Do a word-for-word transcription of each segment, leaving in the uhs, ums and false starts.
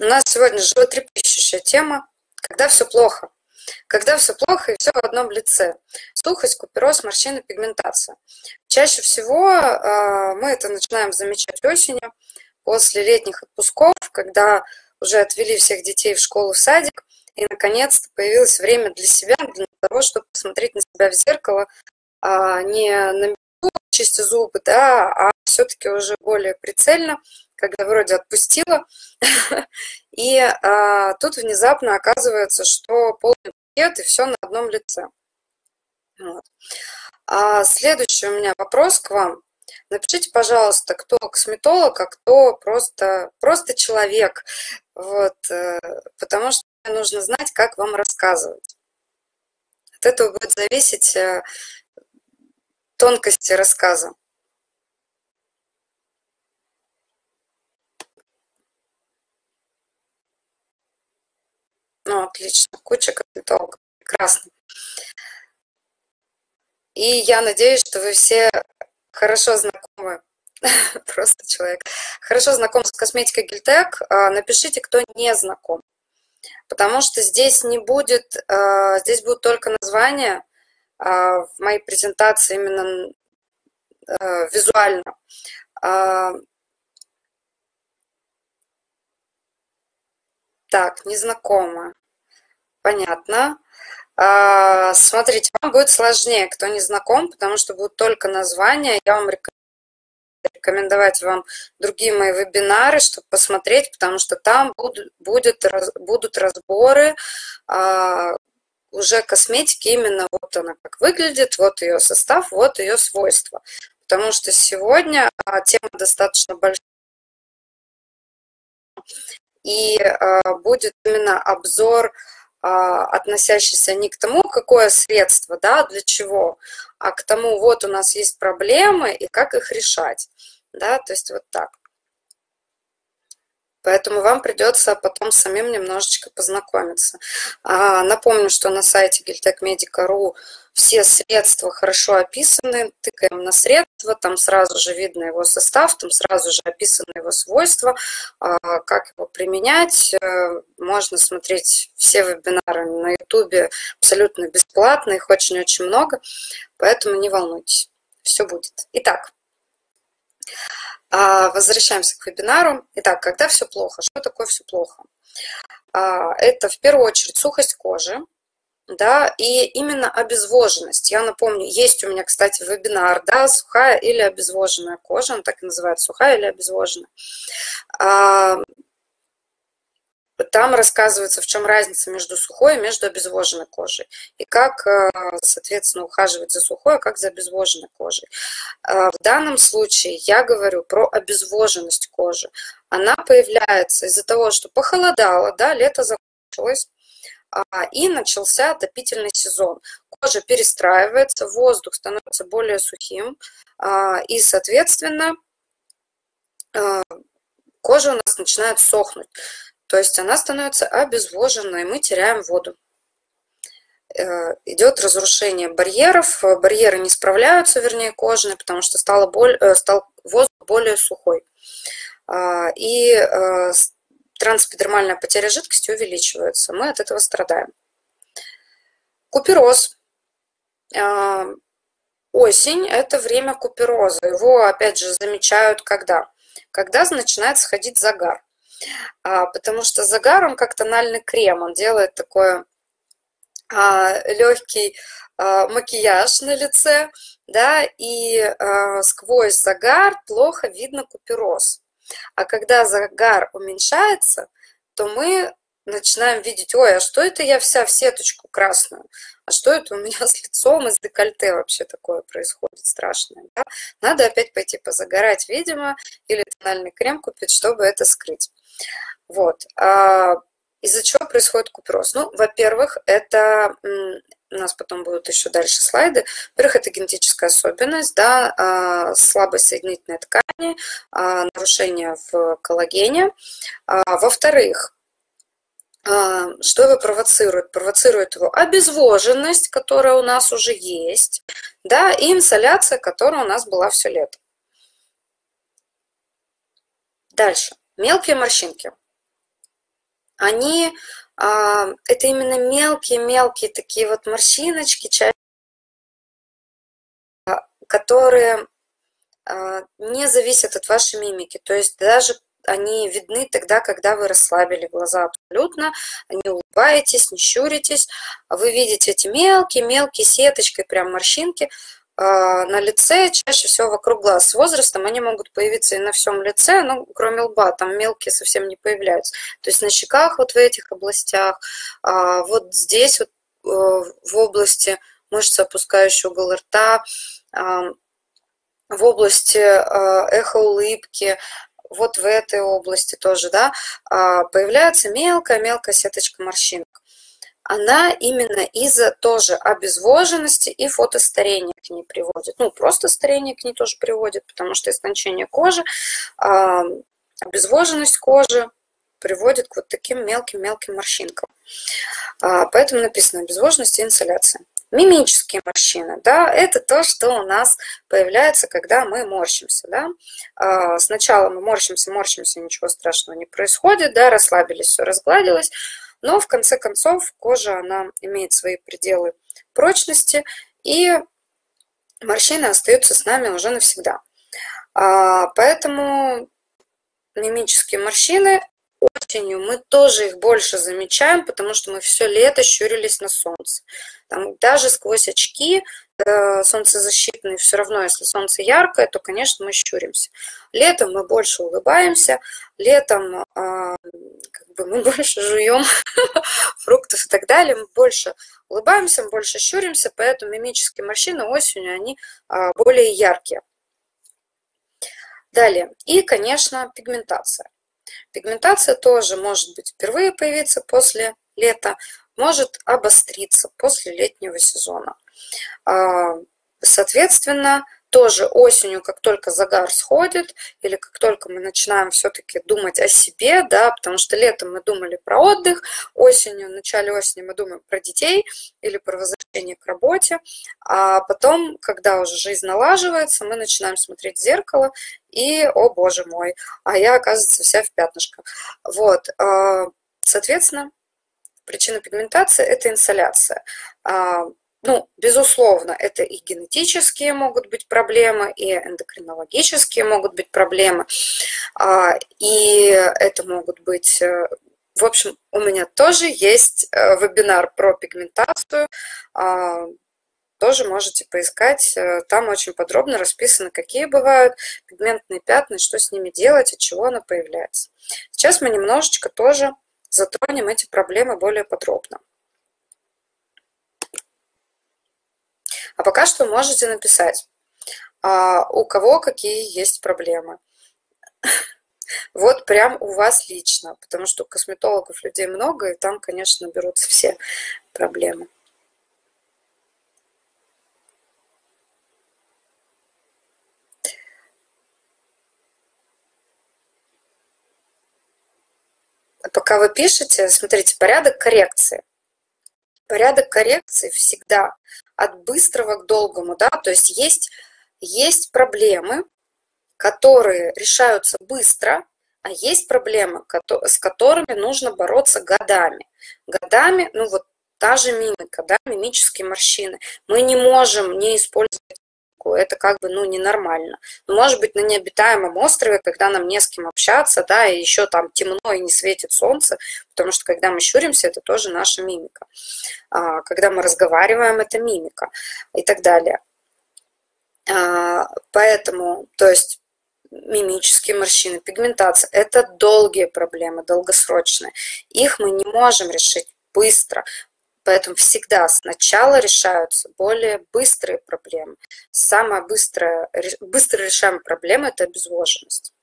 У нас сегодня животрепещущая тема, когда все плохо. Когда все плохо и все в одном лице. Сухость, купероз, морщины, пигментация. Чаще всего э, мы это начинаем замечать осенью, после летних отпусков, когда уже отвели всех детей в школу, в садик, и наконец-то появилось время для себя, для того, чтобы посмотреть на себя в зеркало, а не на мету, чистя зубы, да, а все-таки уже более прицельно, когда вроде отпустила. И а, тут внезапно оказывается, что полный пакет и все на одном лице. Вот. А следующий у меня вопрос к вам. Напишите, пожалуйста, кто косметолог, а кто просто, просто человек. Вот, потому что мне нужно знать, как вам рассказывать. От этого будет зависеть тонкости рассказа. Ну, отлично. Куча косметологов. Прекрасно. И я надеюсь, что вы все хорошо знакомы, просто человек, хорошо знаком с косметикой Гильтек. Напишите, кто не знаком. Потому что здесь не будет, здесь будут только названия в моей презентации именно визуально. Так, незнакомая. Понятно. Смотрите, вам будет сложнее, кто не знаком, потому что будут только названия. Я вам рекомендую рекомендовать вам другие мои вебинары, чтобы посмотреть, потому что там будут, будет, будут разборы а, уже косметики, именно вот она как выглядит, вот ее состав, вот ее свойства. Потому что сегодня а, тема достаточно большая, и а, будет именно обзор, относящийся не к тому, какое средство, да, для чего, а к тому, вот у нас есть проблемы и как их решать, да, то есть вот так. Поэтому вам придется потом самим немножечко познакомиться. А, напомню, что на сайте гильтекмедика точка ру все средства хорошо описаны. Тыкаем на средства, там сразу же видно его состав, там сразу же описаны его свойства, а, как его применять. Можно смотреть все вебинары на ютубе абсолютно бесплатно, их очень-очень много, поэтому не волнуйтесь, все будет. Итак. Возвращаемся к вебинару. Итак, когда все плохо? Что такое все плохо? Это в первую очередь сухость кожи, да, и именно обезвоженность. Я напомню, есть у меня, кстати, вебинар, да, сухая или обезвоженная кожа, он так и называется, сухая или обезвоженная. Там рассказывается, в чем разница между сухой и между обезвоженной кожей. И как, соответственно, ухаживать за сухой, а как за обезвоженной кожей. В данном случае я говорю про обезвоженность кожи. Она появляется из-за того, что похолодало, да, лето закончилось, и начался отопительный сезон. Кожа перестраивается, воздух становится более сухим, и, соответственно, кожа у нас начинает сохнуть. То есть она становится обезвоженной, мы теряем воду. Идет разрушение барьеров, барьеры не справляются, вернее, кожные, потому что стало боль, стал воздух более сухой. И трансэпидермальная потеря жидкости увеличивается. Мы от этого страдаем. Купероз. Осень – это время купероза. Его, опять же, замечают когда? Когда начинает сходить загар. Потому что загар, он как тональный крем, он делает такой легкий макияж на лице, да, и сквозь загар плохо видно купероз. А когда загар уменьшается, то мы начинаем видеть, ой, а что это я вся в сеточку красную? А что это у меня с лицом и с декольте вообще такое происходит страшное? Да? Надо опять пойти позагорать, видимо, или тональный крем купить, чтобы это скрыть. Вот. Из-за чего происходит купероз? Ну, во-первых, это, у нас потом будут еще дальше слайды, во-первых, это генетическая особенность, да, слабость соединительной ткани, нарушение в коллагене. Во-вторых, что его провоцирует? Провоцирует его обезвоженность, которая у нас уже есть, да, и инсоляция, которая у нас была все лето. Дальше. Мелкие морщинки. они, это именно мелкие-мелкие такие вот морщиночки, которые не зависят от вашей мимики, то есть даже они видны тогда, когда вы расслабили глаза абсолютно, не улыбаетесь, не щуритесь, вы видите эти мелкие-мелкие сеточкой прям морщинки на лице, чаще всего вокруг глаз. С возрастом они могут появиться и на всем лице, но кроме лба, там мелкие совсем не появляются. То есть на щеках вот в этих областях, вот здесь вот в области мышцы, опускающей угол рта, в области эхоулыбки, вот в этой области тоже, да, появляется мелкая-мелкая сеточка морщинок. Она именно из-за тоже обезвоженности и фотостарения к ней приводит. Ну, просто старение к ней тоже приводит, потому что истончение кожи, обезвоженность кожи приводит к вот таким мелким-мелким морщинкам. Поэтому написано обезвоженность и инсоляция. Мимические морщины, да, это то, что у нас появляется, когда мы морщимся, да. Сначала мы морщимся, морщимся, ничего страшного не происходит, да, расслабились, все разгладилось, но в конце концов кожа, она имеет свои пределы прочности, и морщины остаются с нами уже навсегда. Поэтому мимические морщины, осенью мы тоже их больше замечаем, потому что мы все лето щурились на солнце. Там, даже сквозь очки э, солнцезащитные, все равно, если солнце яркое, то, конечно, мы щуримся. Летом мы больше улыбаемся, летом э, как бы мы больше жуем фруктов и так далее, мы больше улыбаемся, мы больше щуримся, поэтому мимические морщины осенью, они э, более яркие. Далее, и, конечно, пигментация. Пигментация тоже может быть впервые появиться после лета, может обостриться после летнего сезона. Соответственно, тоже осенью, как только загар сходит, или как только мы начинаем все-таки думать о себе, да, потому что летом мы думали про отдых, осенью, в начале осени мы думаем про детей или про возвращение к работе, а потом, когда уже жизнь налаживается, мы начинаем смотреть в зеркало и, о боже мой, а я, оказывается, вся в пятнышках. Вот, соответственно, причина пигментации – это инсоляция. Ну, безусловно, это и генетические могут быть проблемы, и эндокринологические могут быть проблемы, и это могут быть... В общем, у меня тоже есть вебинар про пигментацию, тоже можете поискать, там очень подробно расписано, какие бывают пигментные пятна, что с ними делать, от чего она появляется. Сейчас мы немножечко тоже затронем эти проблемы более подробно. А пока что можете написать, у кого какие есть проблемы. Вот прям у вас лично, потому что у косметологов людей много, и там, конечно, берутся все проблемы. Пока вы пишете, смотрите, порядок коррекции. Порядок коррекции всегда от быстрого к долгому, да, то есть есть, есть проблемы, которые решаются быстро, а есть проблемы, с которыми нужно бороться годами. Годами, ну вот та же мимика, да, мимические морщины. Мы не можем не использовать мимику, это как бы, ну, ненормально. Но, может быть, на необитаемом острове, когда нам не с кем общаться, да, и еще там темно и не светит солнце, потому что когда мы щуримся, это тоже наша мимика. А, когда мы разговариваем, это мимика и так далее. А, поэтому, то есть, мимические морщины, пигментация – это долгие проблемы, долгосрочные. Их мы не можем решить быстро, поэтому всегда сначала решаются более быстрые проблемы. Самая быстрая, быстро решаемая проблема – это обезвоженность.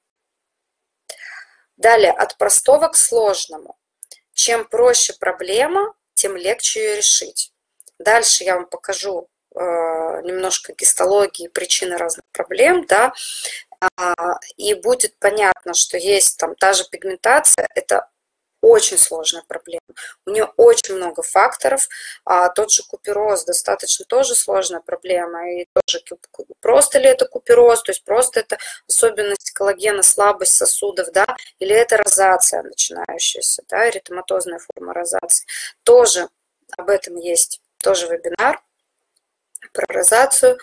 Далее, от простого к сложному. Чем проще проблема, тем легче ее решить. Дальше я вам покажу э, немножко гистологии, причины разных проблем, да, и будет понятно, что есть там та же пигментация, это очень сложная проблема. У нее очень много факторов. А тот же купероз достаточно тоже сложная проблема. И тоже просто ли это купероз, то есть просто это особенность коллагена, слабость сосудов, да, или это розация начинающаяся, да, эритематозная форма розации. Тоже об этом есть тоже вебинар про розацию.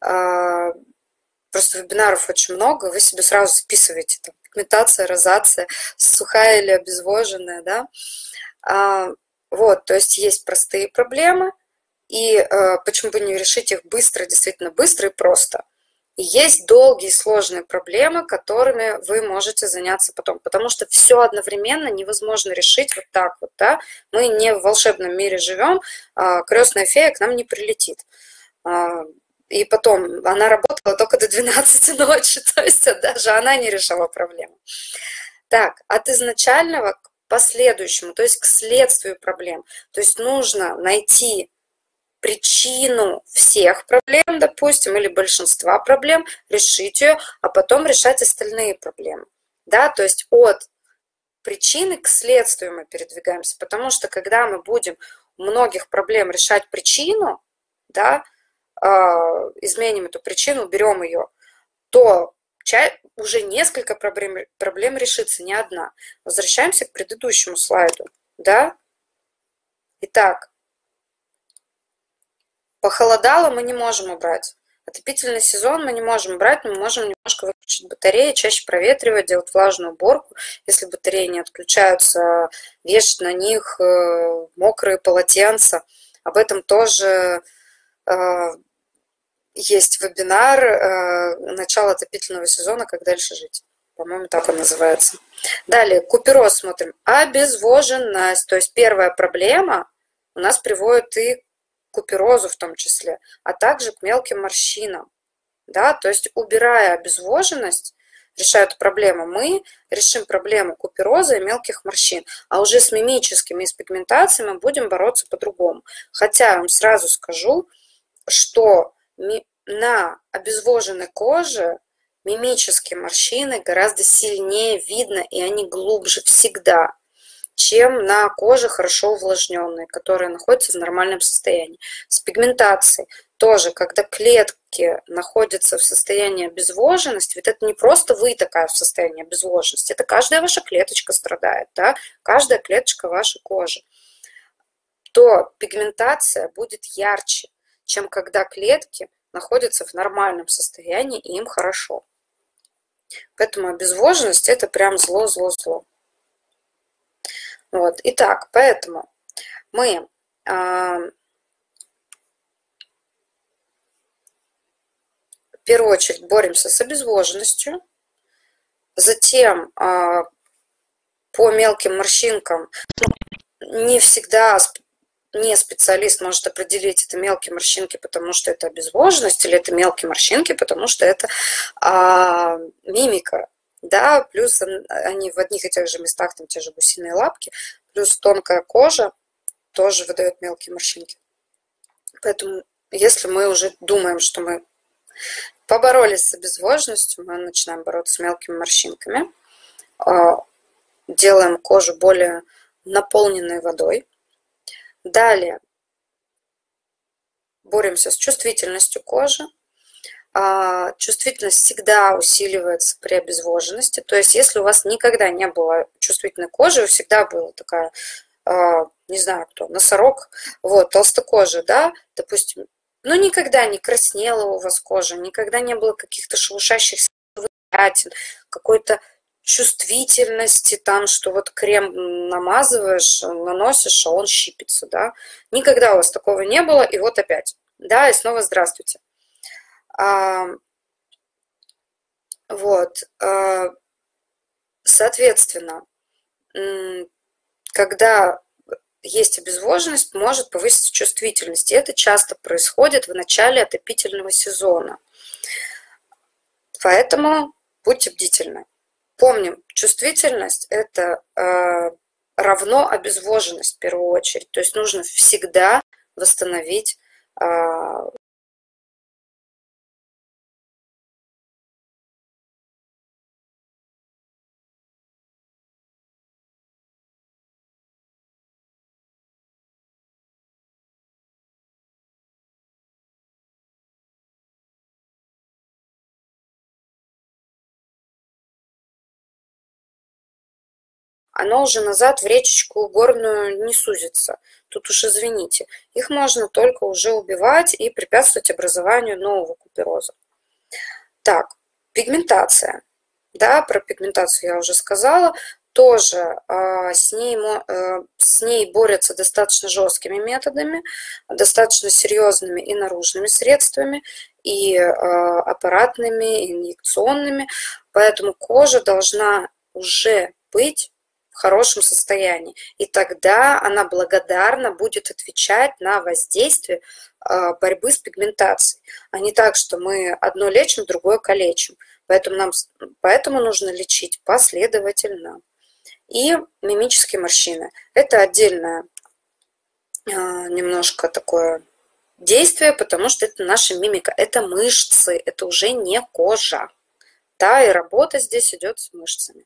Просто вебинаров очень много, вы себе сразу записываете, там, пигментация, розация, сухая или обезвоженная, да. А, вот, то есть есть простые проблемы, и а, почему бы не решить их быстро, действительно быстро и просто. И есть долгие сложные проблемы, которыми вы можете заняться потом, потому что все одновременно невозможно решить вот так вот, да. Мы не в волшебном мире живем, а крестная фея к нам не прилетит. И потом, она работала только до двенадцати ночи, то есть даже она не решала проблему. Так, от изначального к последующему, то есть к следствию проблем. То есть нужно найти причину всех проблем, допустим, или большинства проблем, решить ее, а потом решать остальные проблемы. Да, то есть от причины к следствию мы передвигаемся, потому что когда мы будем у многих проблем решать причину, да, изменим эту причину, уберем ее, то уже несколько проблем, проблем решится, не одна. Возвращаемся к предыдущему слайду. Да? Итак, похолодало мы не можем убрать. Отопительный сезон мы не можем убрать, но мы можем немножко выключить батареи, чаще проветривать, делать влажную уборку. Если батареи не отключаются, вешать на них мокрые полотенца. Об этом тоже есть вебинар «Начало отопительного сезона. Как дальше жить». По-моему, так он называется. Далее, купероз смотрим. Обезвоженность. То есть первая проблема у нас приводит и к куперозу в том числе, а также к мелким морщинам. Да? То есть убирая обезвоженность, решая эту проблему, мы решим проблему купероза и мелких морщин. А уже с мимическими и с пигментацией мы будем бороться по-другому. Хотя я вам сразу скажу, что на обезвоженной коже мимические морщины гораздо сильнее видно, и они глубже всегда, чем на коже хорошо увлажненной, которая находится в нормальном состоянии. С пигментацией тоже, когда клетки находятся в состоянии обезвоженности, ведь это не просто вы такая в состоянии обезвоженности, это каждая ваша клеточка страдает, да? Каждая клеточка вашей кожи, то пигментация будет ярче, чем когда клетки находятся в нормальном состоянии и им хорошо. Поэтому обезвоженность – это прям зло-зло-зло. Вот. Итак, поэтому мы э, в первую очередь боремся с обезвоженностью, затем э, по мелким морщинкам, не всегда не специалист может определить, это мелкие морщинки, потому что это обезвоженность, или это мелкие морщинки, потому что это а, мимика, да, плюс они в одних и тех же местах, там те же гусиные лапки, плюс тонкая кожа тоже выдает мелкие морщинки. Поэтому если мы уже думаем, что мы поборолись с обезвоженностью, мы начинаем бороться с мелкими морщинками, делаем кожу более наполненной водой. Далее боремся с чувствительностью кожи. Чувствительность всегда усиливается при обезвоженности. То есть если у вас никогда не было чувствительной кожи, всегда была такая, не знаю кто, носорог, вот, толстокожая, да, допустим, ну никогда не краснела у вас кожа, никогда не было каких-то шелушащихся пятен, какой-то чувствительности, там, что вот крем намазываешь, наносишь, а он щипится, да. Никогда у вас такого не было, и вот опять, да, и снова здравствуйте. А, вот, а, соответственно, когда есть обезвоженность, может повыситься чувствительность, и это часто происходит в начале отопительного сезона. Поэтому будьте бдительны. Помним, чувствительность – это э, равно обезвоженность в первую очередь. То есть нужно всегда восстановить э, оно уже назад в речечку горную не сузится. Тут уж извините. Их можно только уже убивать и препятствовать образованию нового купероза. Так, пигментация. Да, про пигментацию я уже сказала. Тоже э, с, ней, э, с ней борются достаточно жесткими методами, достаточно серьезными и наружными средствами, и э, аппаратными, и инъекционными. Поэтому кожа должна уже быть в хорошем состоянии. И тогда она благодарно будет отвечать на воздействие э, борьбы с пигментацией. А не так, что мы одно лечим, другое калечим. Поэтому, нам, поэтому нужно лечить последовательно. И мимические морщины. Это отдельное э, немножко такое действие, потому что это наша мимика, это мышцы, это уже не кожа. Да, и работа здесь идет с мышцами.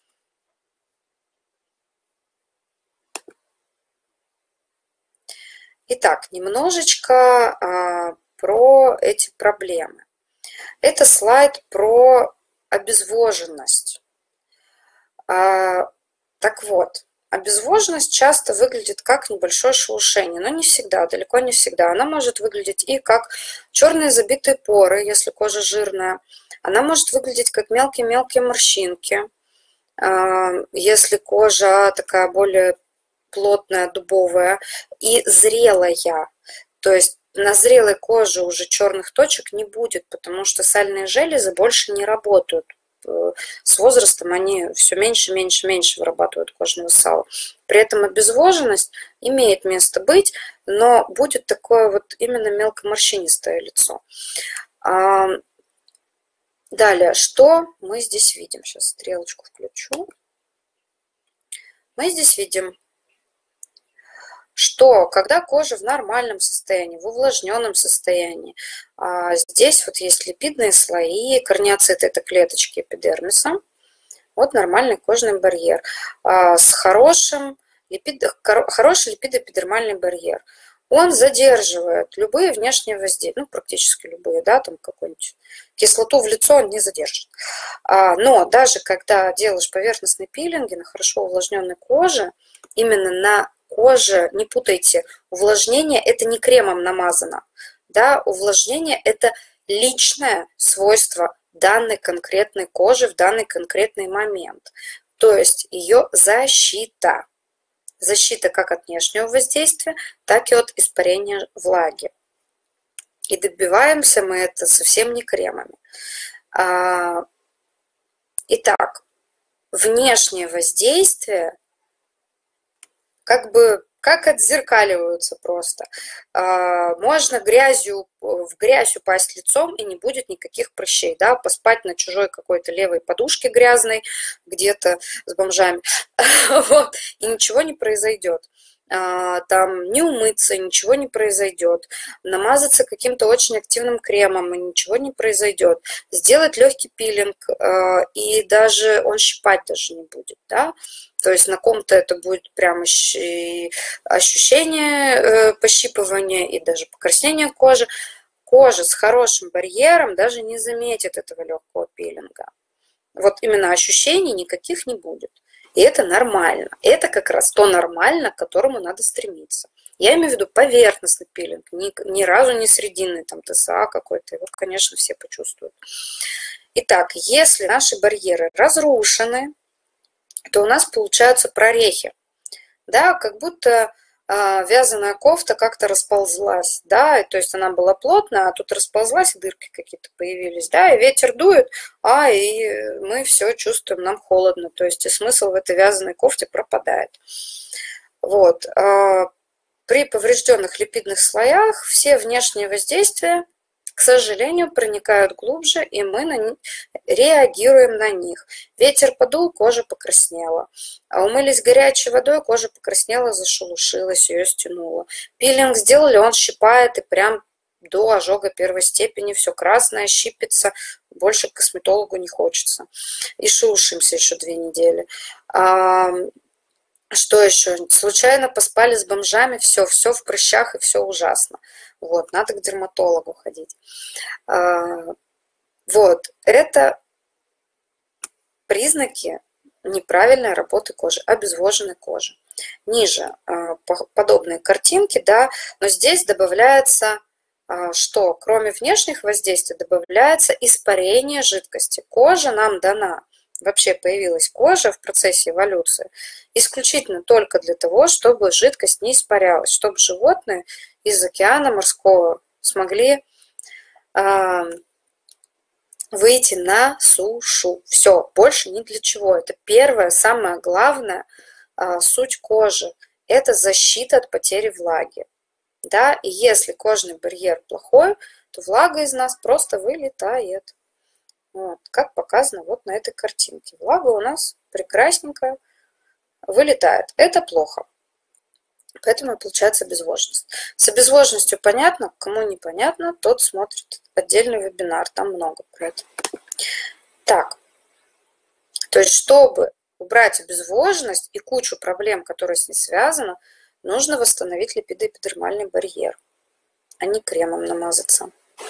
Итак, немножечко а, про эти проблемы. Это слайд про обезвоженность. А, так вот, обезвоженность часто выглядит как небольшое шелушение, но не всегда, далеко не всегда. Она может выглядеть и как черные забитые поры, если кожа жирная. Она может выглядеть как мелкие-мелкие морщинки, если кожа такая более плотная, дубовая и зрелая. То есть на зрелой коже уже черных точек не будет, потому что сальные железы больше не работают. С возрастом они все меньше, меньше, меньше вырабатывают кожного сала. При этом обезвоженность имеет место быть, но будет такое вот именно мелкоморщинистое лицо. Далее, что мы здесь видим? Сейчас стрелочку включу. Мы здесь видим, что когда кожа в нормальном состоянии, в увлажненном состоянии, здесь вот есть липидные слои, корнеоциты – это клеточки эпидермиса, вот нормальный кожный барьер с хорошим липид, хороший липидоэпидермальный барьер. Он задерживает любые внешние воздействия, ну, практически любые, да, там какую-нибудь кислоту в лицо он не задержит. Но даже когда делаешь поверхностные пилинги на хорошо увлажненной коже, именно на коже, не путайте, увлажнение – это не кремом намазано, да, увлажнение – это личное свойство данной конкретной кожи в данный конкретный момент, то есть ее защита. Защита как от внешнего воздействия, так и от испарения влаги. И добиваемся мы это совсем не кремами. Итак, внешнее воздействие как бы как отзеркаливаются просто. Можно грязью, в грязь упасть лицом, и не будет никаких прыщей. Да? Поспать на чужой какой-то левой подушке грязной, где-то с бомжами, вот, и ничего не произойдет. Там не умыться, ничего не произойдет. Намазаться каким-то очень активным кремом, и ничего не произойдет. Сделать легкий пилинг, и даже он щипать даже не будет. Да? То есть на ком-то это будет прям ощущение пощипывания и даже покраснения кожи. Кожа с хорошим барьером даже не заметит этого легкого пилинга. Вот именно ощущений никаких не будет. И это нормально. Это как раз то нормально, к которому надо стремиться. Я имею в виду поверхностный пилинг, ни, ни разу не срединный, там ТСА какой-то. Его, конечно, все почувствуют. Итак, если наши барьеры разрушены, то у нас получаются прорехи. Да, как будто э, вязаная кофта как-то расползлась. Да, то есть она была плотная, а тут расползлась, и дырки какие-то появились. Да, и ветер дует, а и мы все чувствуем, нам холодно. То есть и смысл в этой вязаной кофте пропадает. Вот. Э, при поврежденных липидных слоях все внешние воздействия, к сожалению, проникают глубже, и мы на них, реагируем на них. Ветер подул, кожа покраснела. А умылись горячей водой, кожа покраснела, зашелушилась, ее стянуло. Пилинг сделали, он щипает, и прям до ожога первой степени все красное, щипится, больше к косметологу не хочется. И шелушимся еще две недели. Что еще? Случайно поспали с бомжами, все, все в прыщах и все ужасно. Вот, надо к дерматологу ходить. Вот, это признаки неправильной работы кожи, обезвоженной кожи. Ниже подобные картинки, да, но здесь добавляется, что кроме внешних воздействий добавляется испарение жидкости. Кожа нам дана, вообще появилась кожа в процессе эволюции исключительно только для того, чтобы жидкость не испарялась, чтобы животные из океана морского смогли э, выйти на сушу. Все, больше ни для чего. Это первое, самое главное, э, суть кожи. Это защита от потери влаги. Да? И если кожный барьер плохой, то влага из нас просто вылетает. Вот, как показано вот на этой картинке. Влага у нас прекрасненькая вылетает. Это плохо. Поэтому получается обезвоженность. С обезвоженностью понятно. Кому непонятно, тот смотрит отдельный вебинар. Там много про это. Так. То есть, чтобы убрать обезвоженность и кучу проблем, которые с ней связаны, нужно восстановить липидоэпидермальный барьер, а не кремом намазаться.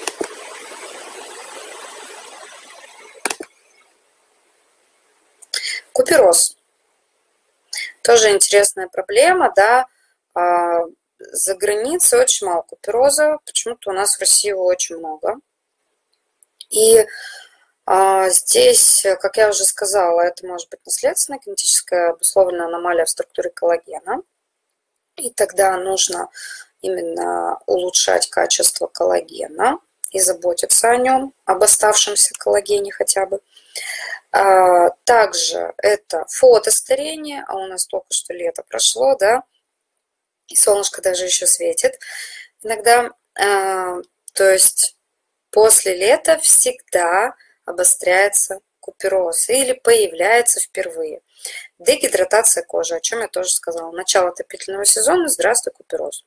Купероз. Тоже интересная проблема, да. За границей очень мало купероза, почему-то у нас в России его очень много. И здесь, как я уже сказала, это может быть наследственная генетическая обусловленная аномалия в структуре коллагена. И тогда нужно именно улучшать качество коллагена и заботиться о нем, об оставшемся коллагене хотя бы. Также это фотостарение, а у нас только что лето прошло, да, и солнышко даже еще светит иногда. То есть после лета всегда обостряется купероз или появляется впервые. Дегидратация кожи, о чем я тоже сказала. Начало отопительного сезона, здравствуй, купероз.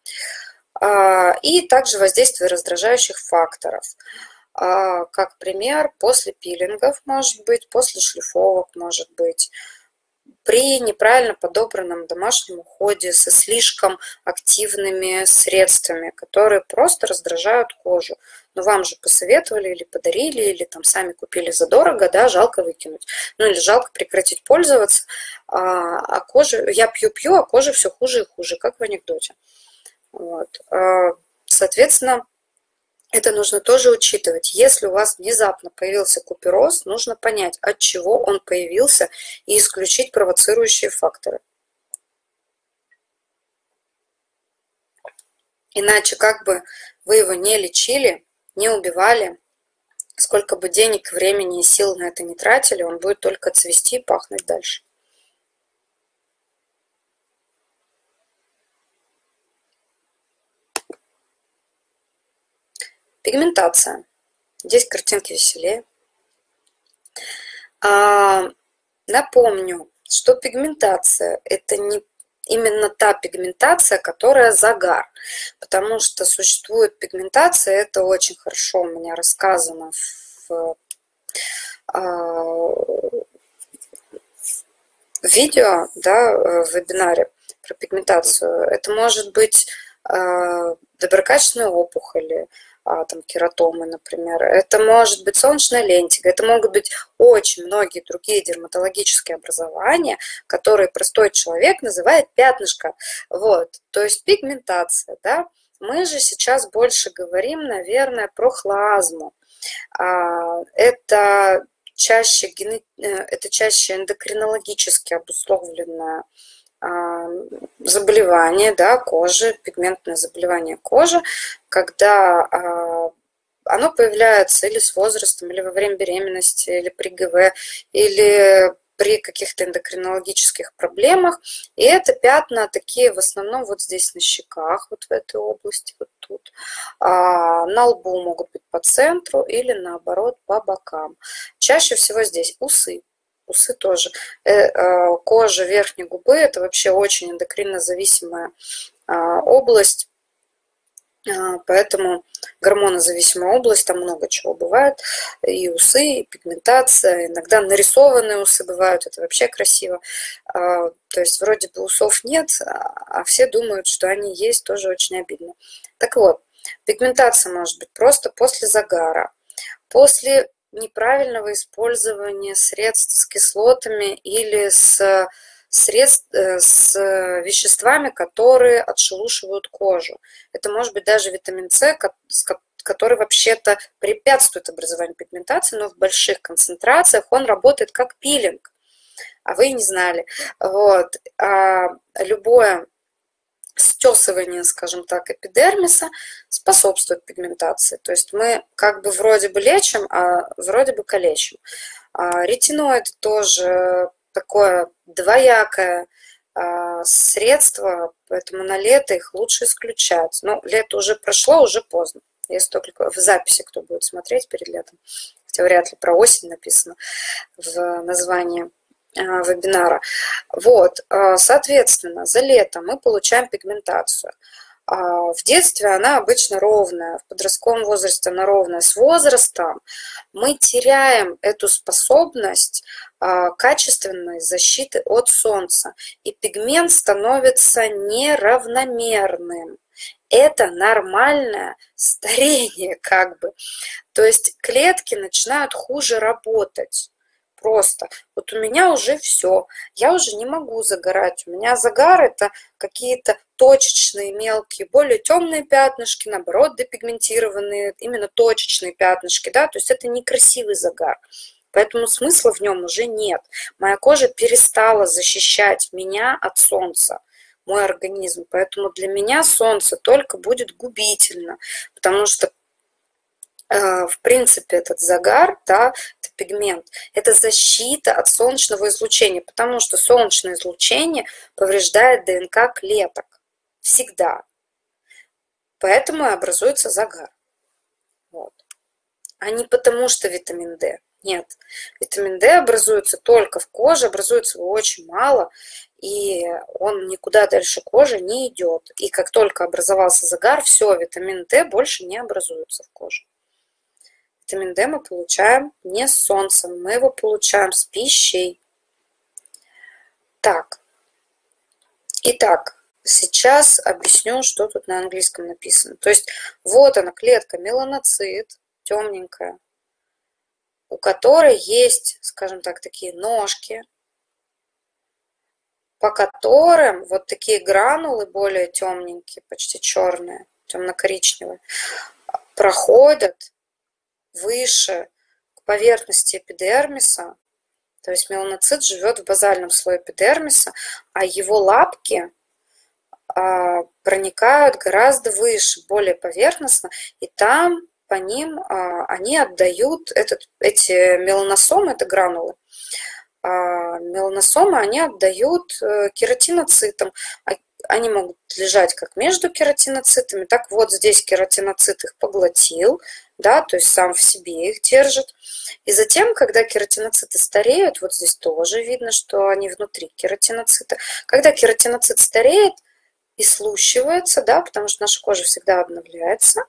И также воздействие раздражающих факторов. Как пример, после пилингов, может быть, после шлифовок, может быть, при неправильно подобранном домашнем уходе со слишком активными средствами, которые просто раздражают кожу. Но вам же посоветовали или подарили, или там сами купили задорого, да, жалко выкинуть. Ну или жалко прекратить пользоваться, а, а кожа, я пью-пью, а кожа все хуже и хуже, как в анекдоте. Вот. Соответственно, это нужно тоже учитывать. Если у вас внезапно появился купероз, нужно понять, от чего он появился, и исключить провоцирующие факторы. Иначе, как бы вы его не лечили, не убивали, сколько бы денег, времени и сил на это не тратили, он будет только цвести и пахнуть дальше. Пигментация. Здесь картинки веселее. А, напомню, что пигментация – это не именно та пигментация, которая загар. Потому что существует пигментация, это очень хорошо у меня рассказано в, а, в видео, да, в вебинаре про пигментацию. Это может быть а, доброкачественные опухоли, там, кератомы, например. Это может быть солнечная лентига, это могут быть очень многие другие дерматологические образования, которые простой человек называет пятнышко. Вот. То есть пигментация. Да? Мы же сейчас больше говорим, наверное, про хлазму. Это чаще, это чаще эндокринологически обусловленная заболевание, да, кожи, пигментное заболевание кожи, когда а, оно появляется или с возрастом, или во время беременности, или при ГВ, или при каких-то эндокринологических проблемах. И это пятна такие в основном вот здесь на щеках, вот в этой области, вот тут. А, на лбу могут быть по центру или наоборот по бокам. Чаще всего здесь усы. Усы тоже. Кожа верхней губы – это вообще очень эндокринно зависимая область, поэтому гормонозависимая область, там много чего бывает. И усы, и пигментация, иногда нарисованные усы бывают, это вообще красиво. То есть вроде бы усов нет, а все думают, что они есть, тоже очень обидно. Так вот, пигментация может быть просто после загара, после неправильного использования средств с кислотами или с, средств, с веществами, которые отшелушивают кожу. Это может быть даже витамин С, который вообще-то препятствует образованию пигментации, но в больших концентрациях он работает как пилинг, а вы и не знали. Вот. А любое стесывание, скажем так, эпидермиса способствует пигментации. То есть мы как бы вроде бы лечим, а вроде бы калечим. А ретиноид тоже такое двоякое а, средство, поэтому на лето их лучше исключать. Но лето уже прошло, уже поздно. Если только в записи кто будет смотреть перед летом. Хотя вряд ли про осень написано в названии вебинара. Вот, соответственно, за лето мы получаем пигментацию. В детстве она обычно ровная, в подростковом возрасте она ровная. С возрастом мы теряем эту способность качественной защиты от солнца, и пигмент становится неравномерным. Это нормальное старение, как бы. То есть клетки начинают хуже работать. Просто. Вот у меня уже все. Я уже не могу загорать. У меня загар — это какие-то точечные, мелкие, более темные пятнышки, наоборот, депигментированные, именно точечные пятнышки, да, то есть это некрасивый загар. Поэтому смысла в нем уже нет. Моя кожа перестала защищать меня от солнца, мой организм. Поэтому для меня солнце только будет губительно, потому что в принципе, этот загар, да, это пигмент, это защита от солнечного излучения, потому что солнечное излучение повреждает ДНК клеток всегда. Поэтому и образуется загар. Вот. А не потому, что витамин D. Нет. Витамин D образуется только в коже, образуется его очень мало, и он никуда дальше кожи не идет. И как только образовался загар, все, витамин D больше не образуется в коже. Витамин D мы получаем не с солнцем, мы его получаем с пищей. Так, итак, сейчас объясню, что тут на английском написано. То есть вот она, клетка меланоцит, темненькая, у которой есть, скажем так, такие ножки, по которым вот такие гранулы более темненькие, почти черные, темно-коричневые, проходят выше к поверхности эпидермиса. То есть меланоцит живет в базальном слое эпидермиса, а его лапки а, проникают гораздо выше, более поверхностно, и там по ним а, они отдают этот, эти меланосомы, это гранулы, а, меланосомы они отдают а, кератиноцитам. Они могут лежать как между кератиноцитами, так вот здесь кератиноцит их поглотил, да, то есть сам в себе их держит. И затем, когда кератиноциты стареют, вот здесь тоже видно, что они внутри кератиноцита, когда кератиноцит стареет и слущивается, да, потому что наша кожа всегда обновляется,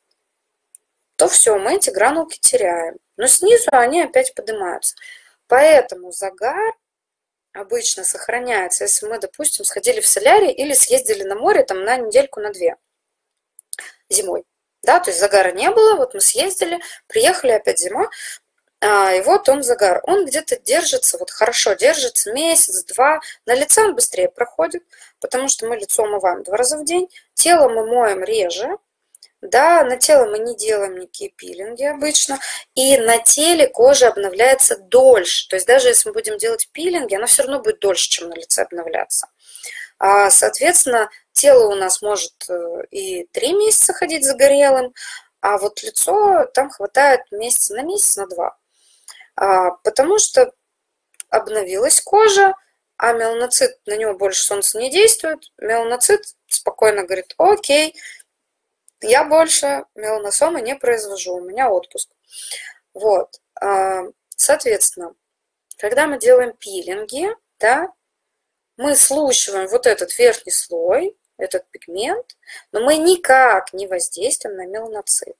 то все, мы эти гранулки теряем. Но снизу они опять поднимаются. Поэтому загар обычно сохраняется, если мы, допустим, сходили в солярий или съездили на море там на недельку, на две зимой. Да, то есть загара не было, вот мы съездили, приехали опять зима, а, и вот он загар. Он где-то держится, вот хорошо держится месяц-два, на лице он быстрее проходит, потому что мы лицо умываем два раза в день, тело мы моем реже, да, на тело мы не делаем никакие пилинги обычно, и на теле кожа обновляется дольше, то есть даже если мы будем делать пилинги, она все равно будет дольше, чем на лице обновляться. Соответственно, тело у нас может и три месяца ходить загорелым, а вот лицо там хватает месяца на месяц, на два. Потому что обновилась кожа, а меланоцит, на него больше солнца не действует. Меланоцит спокойно говорит: окей, я больше меланосомы не произвожу, у меня отпуск. Вот. Соответственно, когда мы делаем пилинги, да, мы слущиваем вот этот верхний слой, этот пигмент, но мы никак не воздействуем на меланоцит.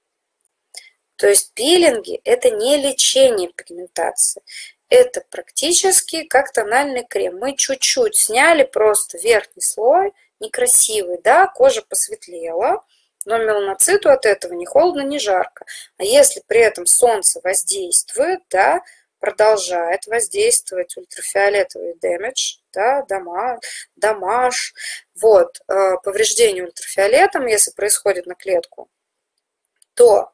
То есть пилинги – это не лечение пигментации. Это практически как тональный крем. Мы чуть-чуть сняли просто верхний слой, некрасивый, да, кожа посветлела, Но меланоциту от этого ни холодно, ни жарко. А если при этом солнце воздействует, да, продолжает воздействовать ультрафиолетовый damage, да, дамаг, дамаж, вот, повреждение ультрафиолетом, если происходит на клетку, то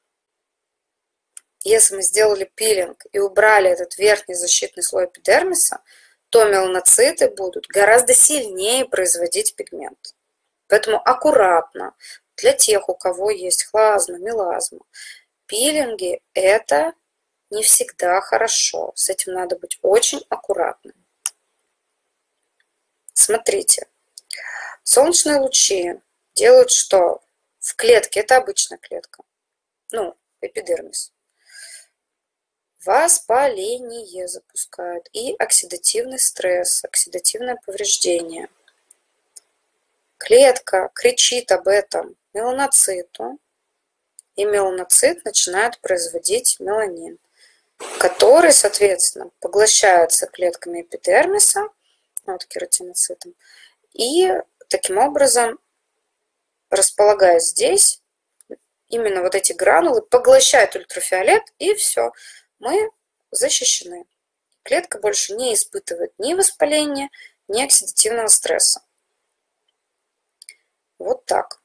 если мы сделали пилинг и убрали этот верхний защитный слой эпидермиса, то меланоциты будут гораздо сильнее производить пигмент. Поэтому аккуратно для тех, у кого есть хлазма, мелазма, пилинги – это не всегда хорошо. С этим надо быть очень аккуратным. Смотрите, солнечные лучи делают что? В клетке, это обычная клетка, ну, эпидермис. Воспаление запускают и оксидативный стресс, оксидативное повреждение. Клетка кричит об этом меланоциту, и меланоцит начинает производить меланин, который, соответственно, поглощается клетками эпидермиса, вот кератиноцитом, и таким образом, располагаясь здесь, именно вот эти гранулы поглощают ультрафиолет, и все, мы защищены. Клетка больше не испытывает ни воспаления, ни оксидативного стресса. Вот так.